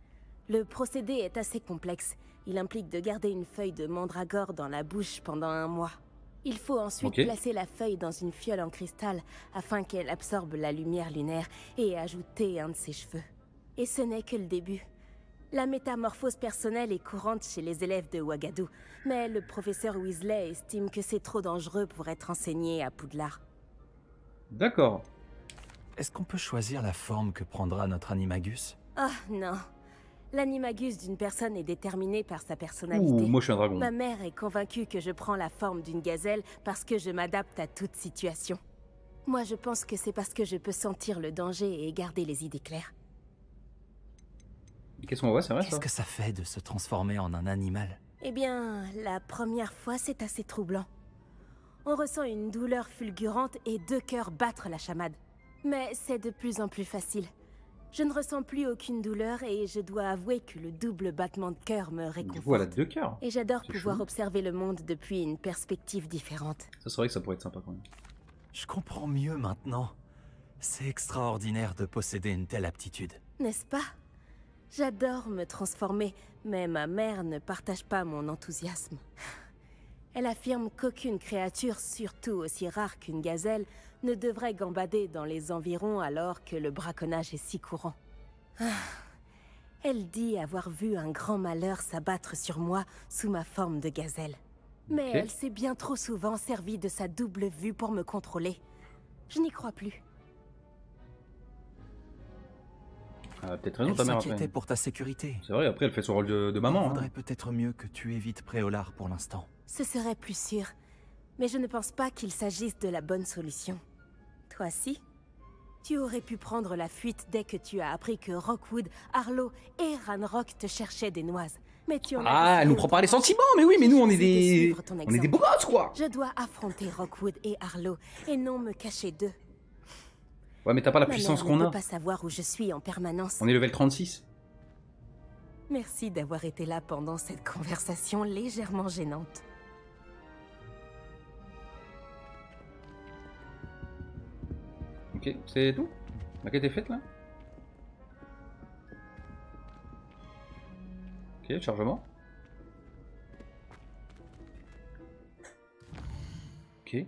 Le procédé est assez complexe. Il implique de garder une feuille de mandragore dans la bouche pendant 1 mois. Il faut ensuite placer la feuille dans une fiole en cristal afin qu'elle absorbe la lumière lunaire et ajouter un de ses cheveux. Et ce n'est que le début. La métamorphose personnelle est courante chez les élèves de Ouagadou, mais le professeur Weasley estime que c'est trop dangereux pour être enseigné à Poudlard. D'accord. Est-ce qu'on peut choisir la forme que prendra notre animagus? Ah non. L'animagus d'une personne est déterminé par sa personnalité. Ouh, moi je suis un dragon. Ma mère est convaincue que je prends la forme d'une gazelle parce que je m'adapte à toute situation. Moi je pense que c'est parce que je peux sentir le danger et garder les idées claires. Qu'est-ce qu'on voit, c'est vrai ça? Qu'est-ce que ça fait de se transformer en un animal? Eh bien, la première fois c'est assez troublant. On ressent une douleur fulgurante et 2 cœurs battre la chamade. Mais c'est de plus en plus facile. Je ne ressens plus aucune douleur et je dois avouer que le double battement de cœur me réconforte. Du coup, elle a 2 cœurs. Et j'adore pouvoir chelou. observer le monde depuis une perspective différente. Ça, c'est vrai que ça pourrait être sympa quand même. Je comprends mieux maintenant. C'est extraordinaire de posséder une telle aptitude. N'est-ce pas? J'adore me transformer, mais ma mère ne partage pas mon enthousiasme. Elle affirme qu'aucune créature, surtout aussi rare qu'une gazelle, ne devrait gambader dans les environs alors que le braconnage est si courant. Elle dit avoir vu un grand malheur s'abattre sur moi sous ma forme de gazelle. Mais elle s'est bien trop souvent servie de sa double vue pour me contrôler. Je n'y crois plus. Peut-être raison Elle ta mère s'inquiétait après. pour ta sécurité. C'est vrai, après elle fait son rôle de maman. Il Hein. vaudrait peut-être mieux que tu évites Préolard pour l'instant. Ce serait plus sûr. Mais je ne pense pas qu'il s'agisse de la bonne solution. Toi si? Tu aurais pu prendre la fuite dès que tu as appris que Rockwood, Harlow et Ranrock te cherchaient des noises. Mais tu en as Ah, décidé elle nous prend par les autrement. sentiments, mais oui, mais nous on est J'ai choisi de des... suivre ton On est exemple. des beaux gosses quoi. Je dois affronter Rockwood et Harlow, et non me cacher d'eux. Ouais, mais t'as pas la Ma puissance mère qu'on ne a. peut pas savoir où je suis en permanence. On est level 36. Merci d'avoir été là pendant cette conversation légèrement gênante. Ok, c'est tout? La quête est faite là? Ok, chargement. Ok.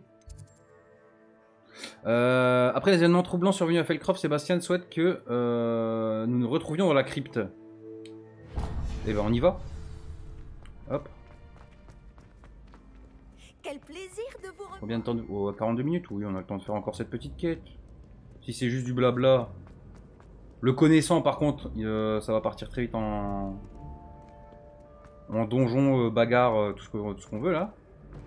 Après les événements troublants survenus à Felcroft, Sébastien souhaite que nous nous retrouvions dans la crypte. Et ben on y va. Hop. Quel plaisir de vous revoir. Combien de temps? Oh, 42 minutes? Oui, on a le temps de faire encore cette petite quête. Si c'est juste du blabla. Le connaissant par contre, ça va partir très vite en donjon, bagarre, tout ce qu'on veut là.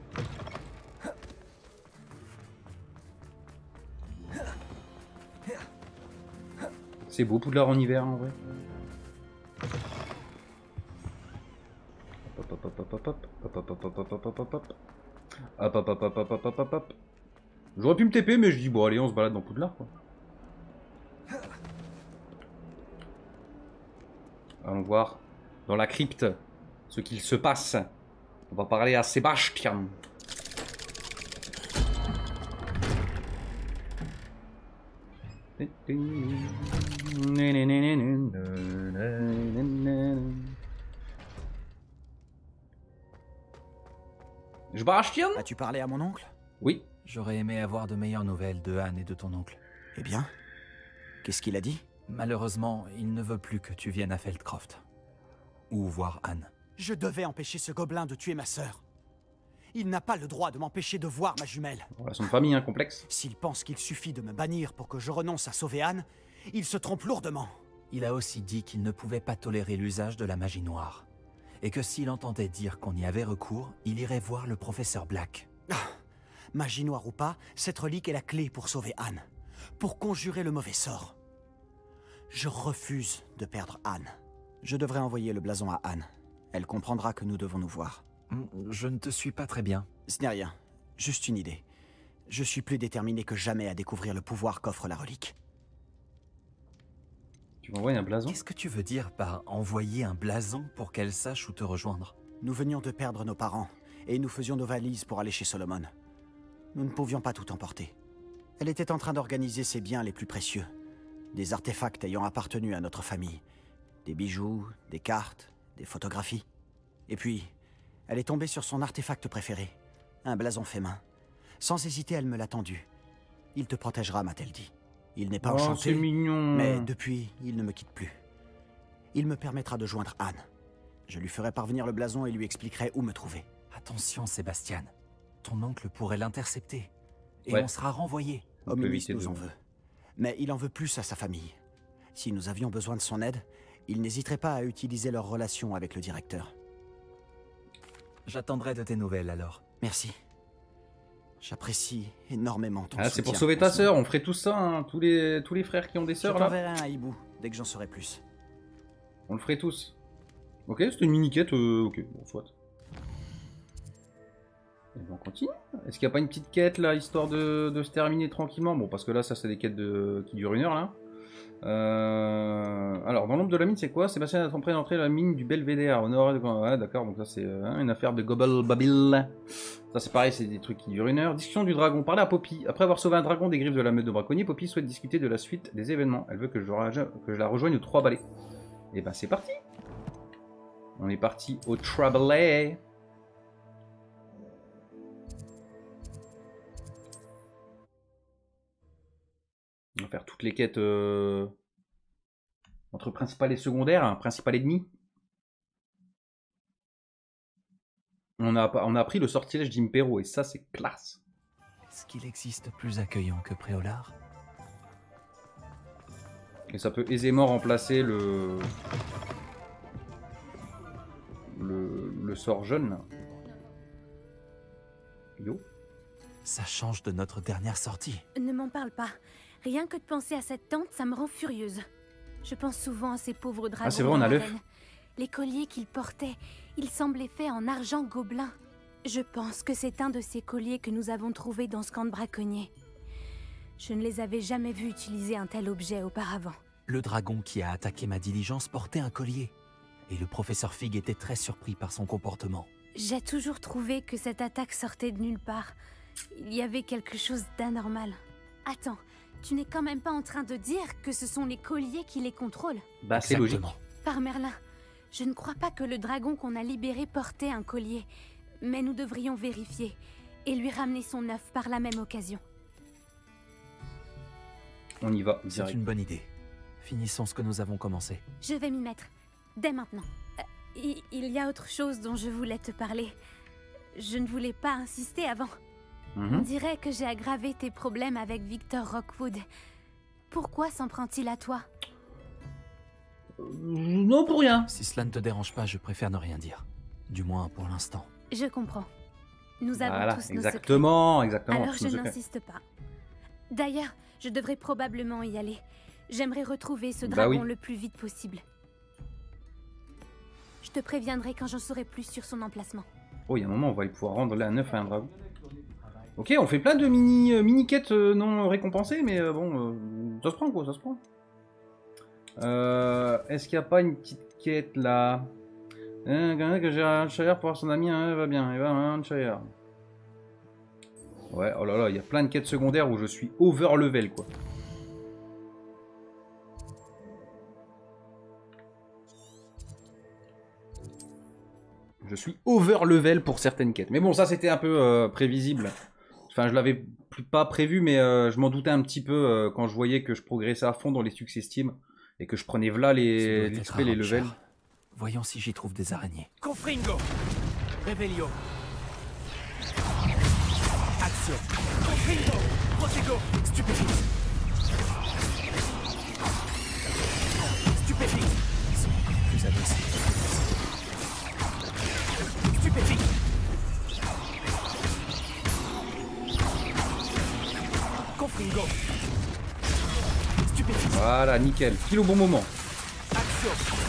C'est beau Poudlard en hiver en vrai. Hop hop hop hop hop hop hop hop hop hop hop hop hop hop. Hop hop hop hop hop hop hop hop hop. J'aurais pu me TP mais je dis bon allez on se balade dans Poudlard quoi. Allons voir dans la crypte ce qu'il se passe. On va parler à Sébastien. Sébastien? As-tu parlé à mon oncle? Oui. J'aurais aimé avoir de meilleures nouvelles de Anne et de ton oncle. Eh bien, qu'est-ce qu'il a dit? Malheureusement, il ne veut plus que tu viennes à Feldcroft. Ou voir Anne. Je devais empêcher ce gobelin de tuer ma sœur. Il n'a pas le droit de m'empêcher de voir ma jumelle. Relation de famille, hein, complexe. S'il pense qu'il suffit de me bannir pour que je renonce à sauver Anne, il se trompe lourdement. Il a aussi dit qu'il ne pouvait pas tolérer l'usage de la magie noire. Et que s'il entendait dire qu'on y avait recours, il irait voir le professeur Black. Magie noire ou pas, cette relique est la clé pour sauver Anne. Pour conjurer le mauvais sort. Je refuse de perdre Anne. Je devrais envoyer le blason à Anne. Elle comprendra que nous devons nous voir. Je ne te suis pas très bien. Ce n'est rien. Juste une idée. Je suis plus déterminé que jamais à découvrir le pouvoir qu'offre la relique. Tu m'envoies un blason? Qu'est-ce que tu veux dire par envoyer un blason pour qu'elle sache où te rejoindre? Nous venions de perdre nos parents, et nous faisions nos valises pour aller chez Solomon. Nous ne pouvions pas tout emporter. Elle était en train d'organiser ses biens les plus précieux, des artefacts ayant appartenu à notre famille. Des bijoux, des cartes, des photographies. Et puis, elle est tombée sur son artefact préféré, un blason fait main. Sans hésiter, elle me l'a tendu. Il te protégera, m'a-t-elle dit. Il n'est pas Oh, enchanté, c'est mignon. mais depuis, il ne me quitte plus. Il me permettra de joindre Anne. Je lui ferai parvenir le blason et lui expliquerai où me trouver. Attention, Sébastien. Ton oncle pourrait l'intercepter. Et Ouais. on sera renvoyé. On peut Ominis éviter nous de- en veut. Mais il en veut plus à sa famille. Si nous avions besoin de son aide, il n'hésiterait pas à utiliser leur relation avec le directeur. J'attendrai de tes nouvelles alors. Merci. J'apprécie énormément ton Ah, c'est pour soutien, sauver ta Cosmo. sœur, on ferait tout ça, hein. tous les frères qui ont des Je sœurs là. t'enverrai un hibou dès que j'en saurai plus. On le ferait tous. Ok, c'était une mini-quête, ok, bon, soit. Et ben, on continue. Est-ce qu'il n'y a pas une petite quête là, histoire de se terminer tranquillement? Bon, parce que là, ça, c'est des quêtes qui durent 1 heure là. Alors, dans l'ombre de la mine, c'est quoi? Sébastien est en train d'entrer dans la mine du Belvédère. Au nord de... Ouais, d'accord, donc ça, c'est une affaire de Gobble Babil. Ça, c'est pareil, c'est des trucs qui durent 1 heure. Discussion du dragon. Parlez à Poppy. Après avoir sauvé un dragon des griffes de la meute de braconniers, Poppy souhaite discuter de la suite des événements. Elle veut que je la rejoigne aux 3 balais. Et ben, c'est parti. On est parti au Trabalais. On va faire toutes les quêtes entre principal et secondaire, hein, principal et demi. On a appris le sortilège d'Impero et ça c'est classe. Est-ce qu'il existe plus accueillant que Préolard? Et ça peut aisément remplacer le sort jeune là. Yo. Ça change de notre dernière sortie. Ne m'en parle pas. Rien que de penser à cette tente, ça me rend furieuse. Je pense souvent à ces pauvres dragons. Ah, c'est vrai, on dans a l'œuf. l'arène. Les colliers qu'ils portaient, ils semblaient faits en argent gobelin. Je pense que c'est un de ces colliers que nous avons trouvé dans ce camp de braconniers. Je ne les avais jamais vus utiliser un tel objet auparavant. Le dragon qui a attaqué ma diligence portait un collier. Et le professeur Fig était très surpris par son comportement. J'ai toujours trouvé que cette attaque sortait de nulle part. Il y avait quelque chose d'anormal. Attends, tu n'es quand même pas en train de dire que ce sont les colliers qui les contrôlent? Bah c'est logique. Exactement. Par Merlin, je ne crois pas que le dragon qu'on a libéré portait un collier. Mais nous devrions vérifier et lui ramener son œuf par la même occasion. On y va, C'est direct. une bonne idée. Finissons ce que nous avons commencé. Je vais m'y mettre, dès maintenant. Il y a autre chose dont je voulais te parler. Je ne voulais pas insister avant. On dirait que j'ai aggravé tes problèmes avec Victor Rockwood. Pourquoi s'en prend-il à toi? Non, pour rien. Si cela ne te dérange pas, je préfère ne rien dire. Du moins pour l'instant. Je comprends. Nous avons Voilà, tous nos secrets. exactement, exactement. Alors tous je nos secrets. n'insiste pas. D'ailleurs, je devrais probablement y aller. J'aimerais retrouver ce Bah dragon oui. le plus vite possible. Je te préviendrai quand j'en saurai plus sur son emplacement. Oh, il y a un moment, on va pouvoir rendre là un œuf à un dragon. Ok, on fait plein de mini-quêtes non récompensées, mais bon, ça se prend quoi, ça se prend. Est-ce qu'il n'y a pas une petite quête là? Que j'ai un Shire pour voir son ami, hein, va bien, il va un Shire. Ouais, oh là là, il y a plein de quêtes secondaires où je suis over level quoi. Je suis over level pour certaines quêtes. Mais bon, ça c'était un peu prévisible. Enfin, je l'avais pas prévu, mais je m'en doutais un petit peu quand je voyais que je progressais à fond dans les succès Steam et que je prenais v'là Ça les doit être XP, un les rancher. levels. Voyons si j'y trouve des araignées. Confringo. Revelio. Action. Confringo. Protego. Stupéfixe. Stupéfixe. Ils sont encore plus agressifs. Stupéfixe. Confringo. Stupéfixe. Voilà, nickel. Pile au bon moment. Action.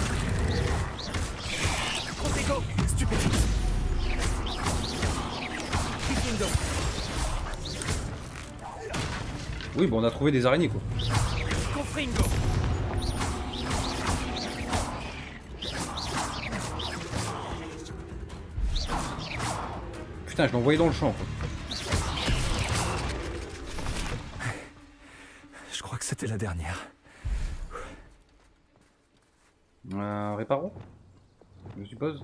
Protego. Stupéfixe. Confringo. Oui, bon, on a trouvé des araignées quoi. Confringo. Putain, je l'ai envoyé dans le champ quoi. Je crois que c'était la dernière. Réparo, je suppose.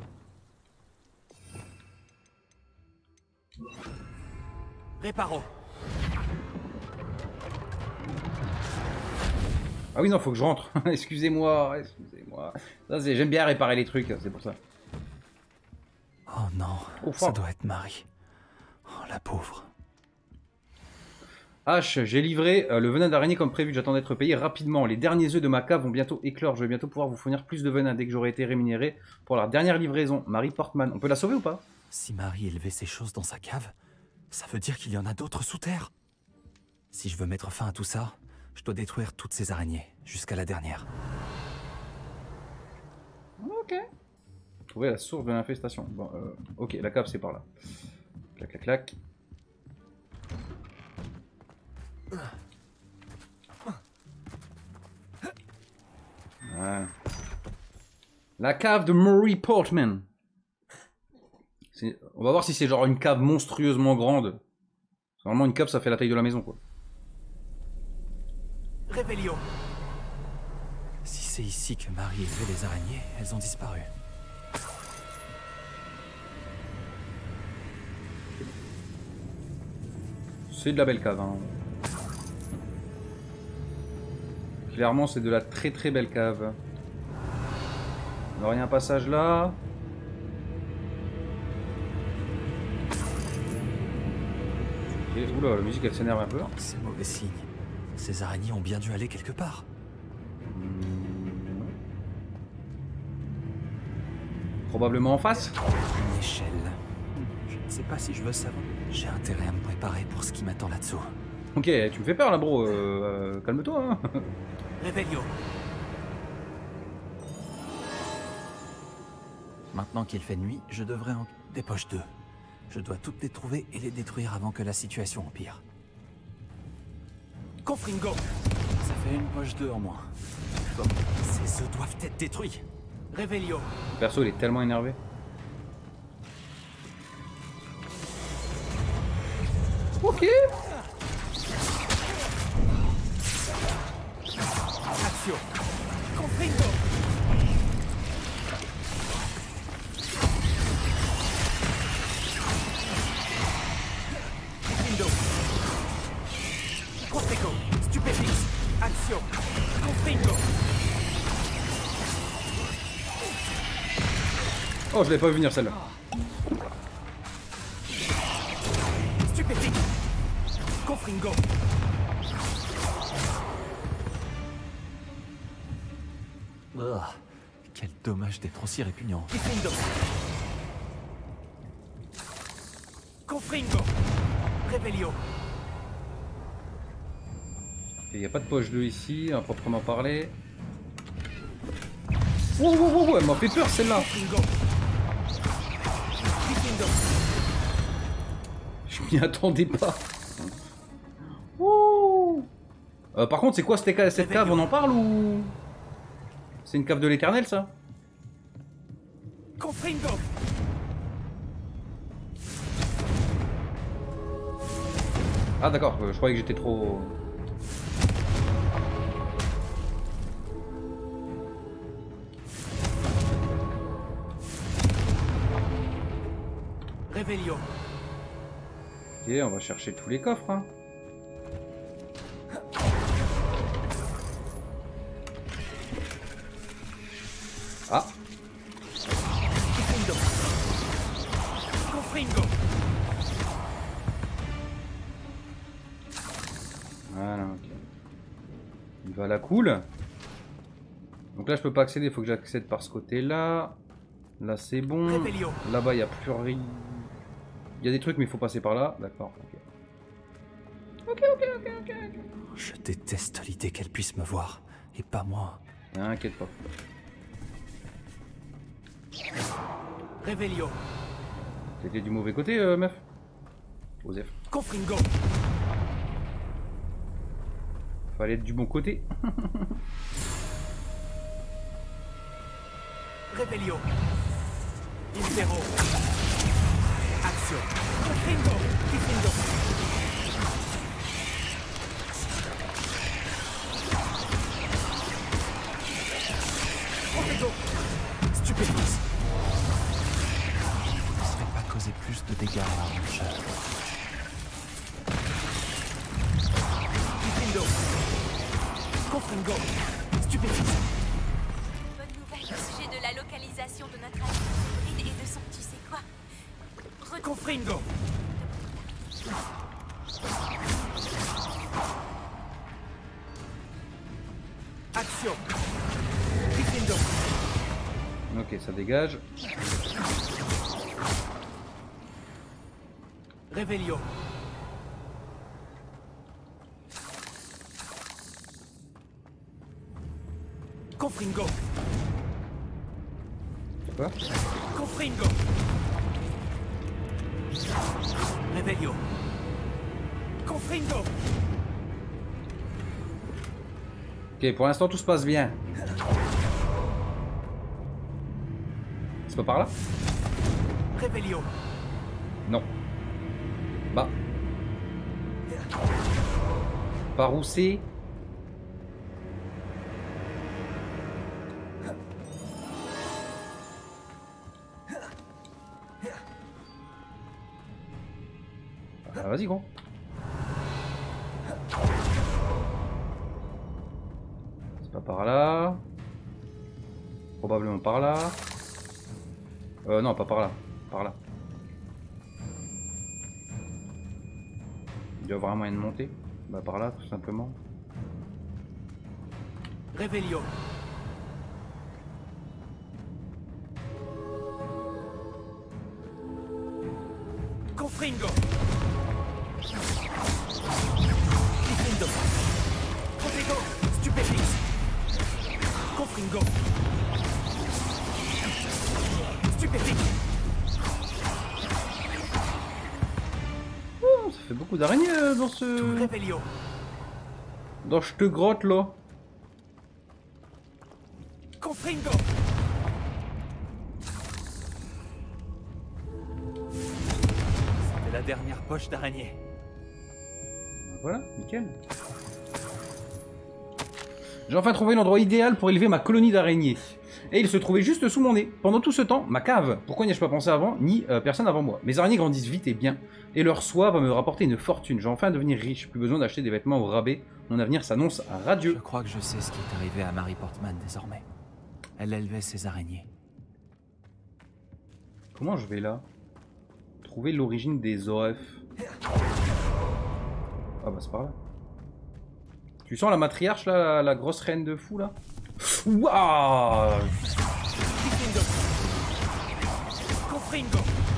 Réparo. Ah oui, non, faut que je rentre. Excusez-moi, excusez-moi. J'aime bien réparer les trucs, c'est pour ça. Oh non, Oh, ça doit être Marie. Oh, la pauvre. H, j'ai livré le venin d'araignée comme prévu. J'attends d'être payé rapidement. Les derniers œufs de ma cave vont bientôt éclore. Je vais bientôt pouvoir vous fournir plus de venin dès que j'aurai été rémunéré pour la dernière livraison. Marie Portman. On peut la sauver ou pas? Si Marie élevait ces choses dans sa cave, ça veut dire qu'il y en a d'autres sous terre. Si je veux mettre fin à tout ça, je dois détruire toutes ces araignées, jusqu'à la dernière. Ok. Trouver la source de l'infestation. Bon, ok, la cave c'est par là. Clac, clac, clac. Voilà. La cave de Marie Portman. On va voir si c'est genre une cave monstrueusement grande. Normalement une cave ça fait la taille de la maison quoi. Réveillon. Si c'est ici que Marie élevait les araignées, elles ont disparu. C'est de la belle cave hein. Clairement c'est de la très très belle cave. Alors il y a un passage là. Okay. Oula, la musique elle s'énerve un peu. C'est mauvais signe. Ces araignées ont bien dû aller quelque part. Probablement en face. Une échelle. Je ne sais pas si je veux savoir. J'ai intérêt à me préparer pour ce qui m'attend là-dessous. Ok, tu me fais peur là bro. Calme-toi hein. Réveillon. Maintenant qu'il fait nuit, je devrais en... Des poches d'œufs. Je dois toutes les trouver et les détruire avant que la situation empire. Confringo. Ça fait une poche d'œufs en moins. Bon, ces œufs doivent être détruits. Réveillon. Le perso il est tellement énervé. Ok. Action. Confringo. Confringo. Stupéfix. Action. Confringo. Oh, je l'avais pas vu venir celle-là. Stupéfique. Confringo. Oh, quel dommage d'être aussi répugnant. Confringo. Réveillon. Il n'y a pas de poche d'œufs ici, à proprement parler. Wow, wow, wow, wow, elle m'a fait peur celle-là. Je m'y attendais pas. Par contre, c'est quoi cette cave? On en parle ou... C'est une cave de l'éternel ça? Confringo. Ah d'accord, je croyais que j'étais trop... Réveillon. Ok, on va chercher tous les coffres. Hein. Ah. Confringo. Voilà, ok. Il va à la cool. Donc là, je peux pas accéder, il faut que j'accède par ce côté-là. Là, c'est bon. Réveillon. Là-bas, il n'y a plus rien. Il y a des trucs, mais il faut passer par là. D'accord, ok. Ok. Je déteste l'idée qu'elle puisse me voir, et pas moi. T'inquiète pas. Réveillon. T'étais du mauvais côté, meuf? Osef. Confringo. Fallait être du bon côté. Réveillon. Impero. Action. Confringo. Confringo. Confringo. Confringo. Confringo. Stupéfixe. Bonne nouvelle au sujet de la localisation de notre ami et de son tu sais quoi. Confringo. Action. Gryffindor. Ok, ça dégage. Revelio. Confringo. Quoi? Confringo. Revelio. Confringo. Ok, pour l'instant tout se passe bien. C'est pas par là? Revelio. Non. Bah. Par où c'est? Ah, vas-y gros. C'est pas par là. Probablement par là. Non, pas par là. Par là. Il doit y avoir un moyen de monter. Bah par là, tout simplement. Revelio. Confringo. Gryffindor. Confringo. Stupéfixe. Confringo. Stupéfixe. Oh, ça fait beaucoup d'araignées dans ce... Revelio. Dans cette grotte là. Confringo. C'était la dernière poche d'araignée. Voilà, nickel. J'ai enfin trouvé l'endroit idéal pour élever ma colonie d'araignées. Et il se trouvait juste sous mon nez. Pendant tout ce temps, ma cave. Pourquoi n'y ai-je pas pensé avant, ni personne avant moi? Mes araignées grandissent vite et bien, et leur soie va me rapporter une fortune. Je vais enfin devenir riche, plus besoin d'acheter des vêtements au rabais. Mon avenir s'annonce radieux. Je crois que je sais ce qui est arrivé à Mary Portman désormais. Elle élevait ses araignées. Comment je vais là? Trouver l'origine des OF. Ah bah c'est par là. Tu sens la matriarche là, la grosse reine de fou là? Waouh! Confringo.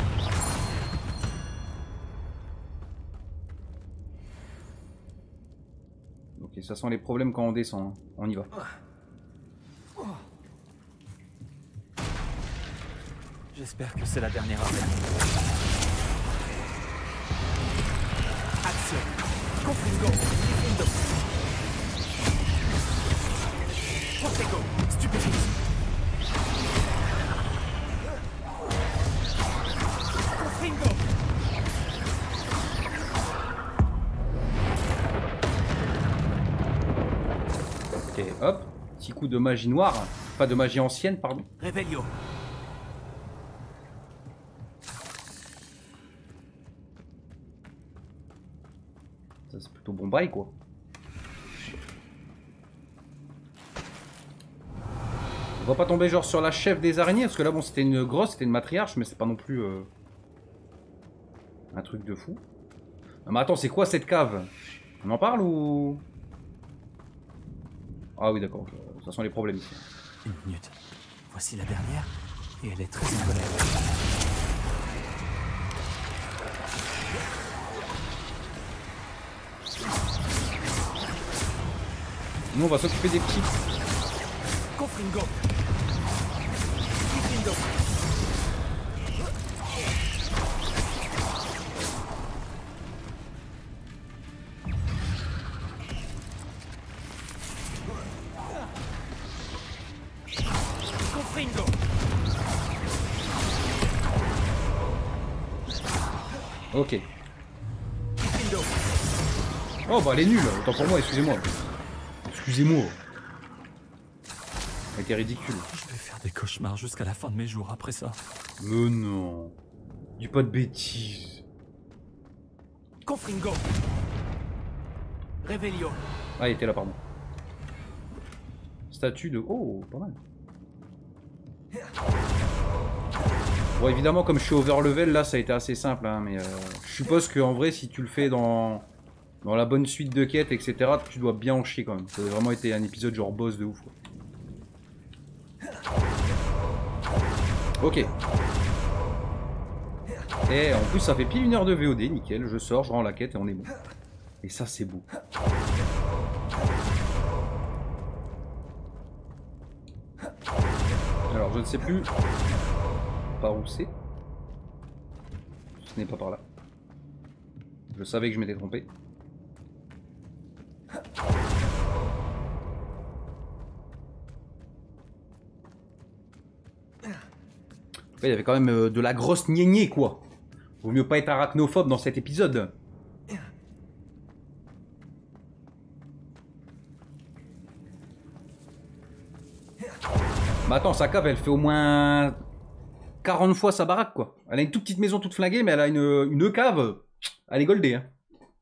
Ok, ça sent les problèmes quand on descend. Hein. On y va. J'espère que c'est la dernière araignée. Action. Confringo. Gryffindor. Confringo. Stupéfixe. Confringo. Ok, hop. Petit coup de magie noire. Pas de magie ancienne, pardon. Revelio. Ça c'est plutôt bon bail quoi. On va pas tomber genre sur la chef des araignées, parce que là bon c'était une grosse, c'était une matriarche, mais c'est pas non plus un truc de fou. Non mais attends, c'est quoi cette cave? On en parle ou... Ah oui d'accord, ça sent les problèmes ici. Une minute. Voici la dernière, et elle est très en colère. Nous on va s'occuper des petits. Confringo. Gryffindor. Confringo. Ok. Gryffindor. Oh bah elle est nulle, autant pour moi, excusez-moi. Excusez-moi. Elle était ridicule. Je vais faire des cauchemars jusqu'à la fin de mes jours après ça. Mais non. Dis pas de bêtises. Confringo. Revelio. Ah, il était là, pardon. Statue de... Oh, pas mal. Bon, évidemment, comme je suis overlevel, là, ça a été assez simple, hein, mais je suppose qu'en vrai, si tu le fais dans la bonne suite de quêtes, etc., tu dois bien en chier quand même. Ça a vraiment été un épisode genre boss de ouf, quoi. Ok. Et en plus, ça fait pile 1 heure de VOD, nickel. Je sors, je rends la quête et on est bon. Et ça, c'est beau. Alors, je ne sais plus par où c'est. Ce n'est pas par là. Je savais que je m'étais trompé. Il y avait quand même de la grosse gnégné, quoi. Vaut mieux pas être arachnophobe dans cet épisode. Bah attends, sa cave, elle fait au moins 40 fois sa baraque, quoi. Elle a une toute petite maison toute flinguée, mais elle a une cave. Elle est goldée, hein.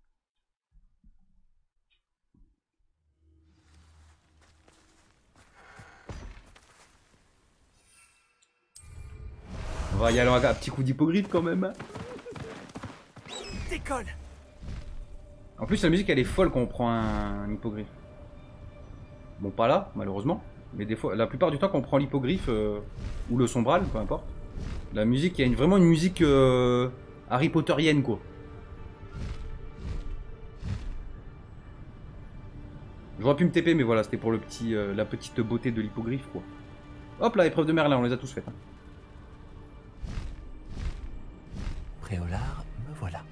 On va y aller un petit coup d'hippogriffe quand même. Décolle. En plus, la musique, elle est folle quand on prend un hippogriffe. Bon, pas là, malheureusement. Mais des fois, la plupart du temps, quand on prend l'hippogriffe ou le sombral, peu importe, la musique, il y a vraiment une musique Harry Potterienne, quoi. J'aurais pu me TP, mais voilà, c'était pour le petit, la petite beauté de l'hippogriffe, quoi. Hop là, épreuve de Merlin, on les a tous faites. Hein. Préolard, me voilà.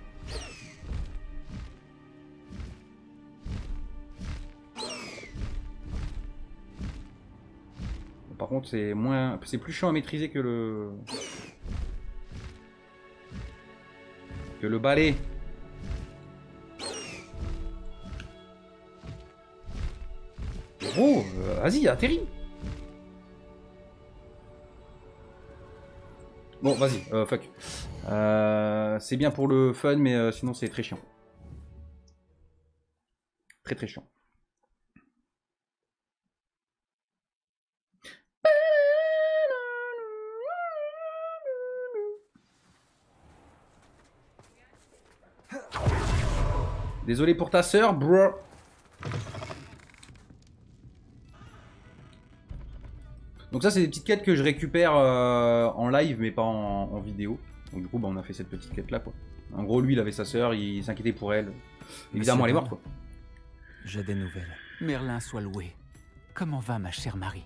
Par contre, c'est plus chiant à maîtriser que le balai. Oh, vas-y, atterris. Bon, vas-y, fuck. C'est bien pour le fun, mais sinon c'est très chiant. Très très chiant. Désolé pour ta sœur, bro. Donc ça c'est des petites quêtes que je récupère en live mais pas en vidéo. Donc du coup bah, on a fait cette petite quête là quoi. En gros lui il avait sa sœur, il s'inquiétait pour elle. Évidemment elle est morte quoi. J'ai des nouvelles. Merlin soit loué. Comment va ma chère Marie?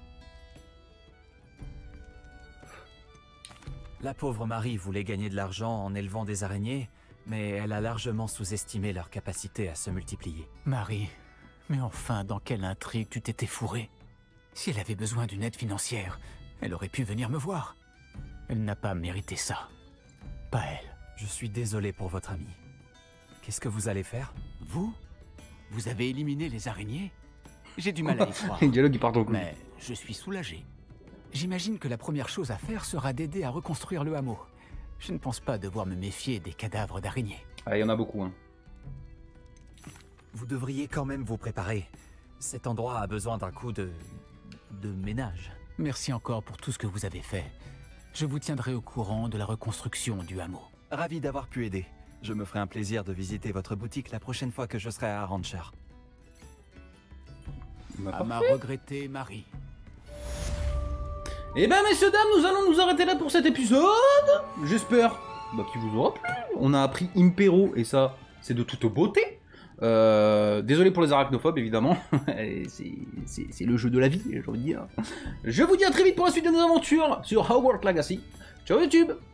La pauvre Marie voulait gagner de l'argent en élevant des araignées, mais elle a largement sous-estimé leur capacité à se multiplier. Marie, mais enfin dans quelle intrigue tu t'étais fourré? Si elle avait besoin d'une aide financière, elle aurait pu venir me voir. Elle n'a pas mérité ça. Pas elle. Je suis désolé pour votre ami. Qu'est-ce que vous allez faire? Vous? Vous avez éliminé les araignées? J'ai du mal à y croire. Le dialogue il part en couille. Mais je suis soulagé. J'imagine que la première chose à faire sera d'aider à reconstruire le hameau. Je ne pense pas devoir me méfier des cadavres d'araignées. Ah, il y en a beaucoup, hein. Vous devriez quand même vous préparer. Cet endroit a besoin d'un coup de ménage. Merci encore pour tout ce que vous avez fait. Je vous tiendrai au courant de la reconstruction du hameau. Ravi d'avoir pu aider. Je me ferai un plaisir de visiter votre boutique la prochaine fois que je serai à Rancher. À ma regrettée Marie. Et ben messieurs dames, nous allons nous arrêter là pour cet épisode. J'espère qu'il vous aura plu. On a appris Impero et ça, c'est de toute beauté. Désolé pour les arachnophobes évidemment. C'est le jeu de la vie, j'ai envie de dire. Je vous dis à très vite pour la suite de nos aventures sur Hogwarts Legacy. Ciao YouTube.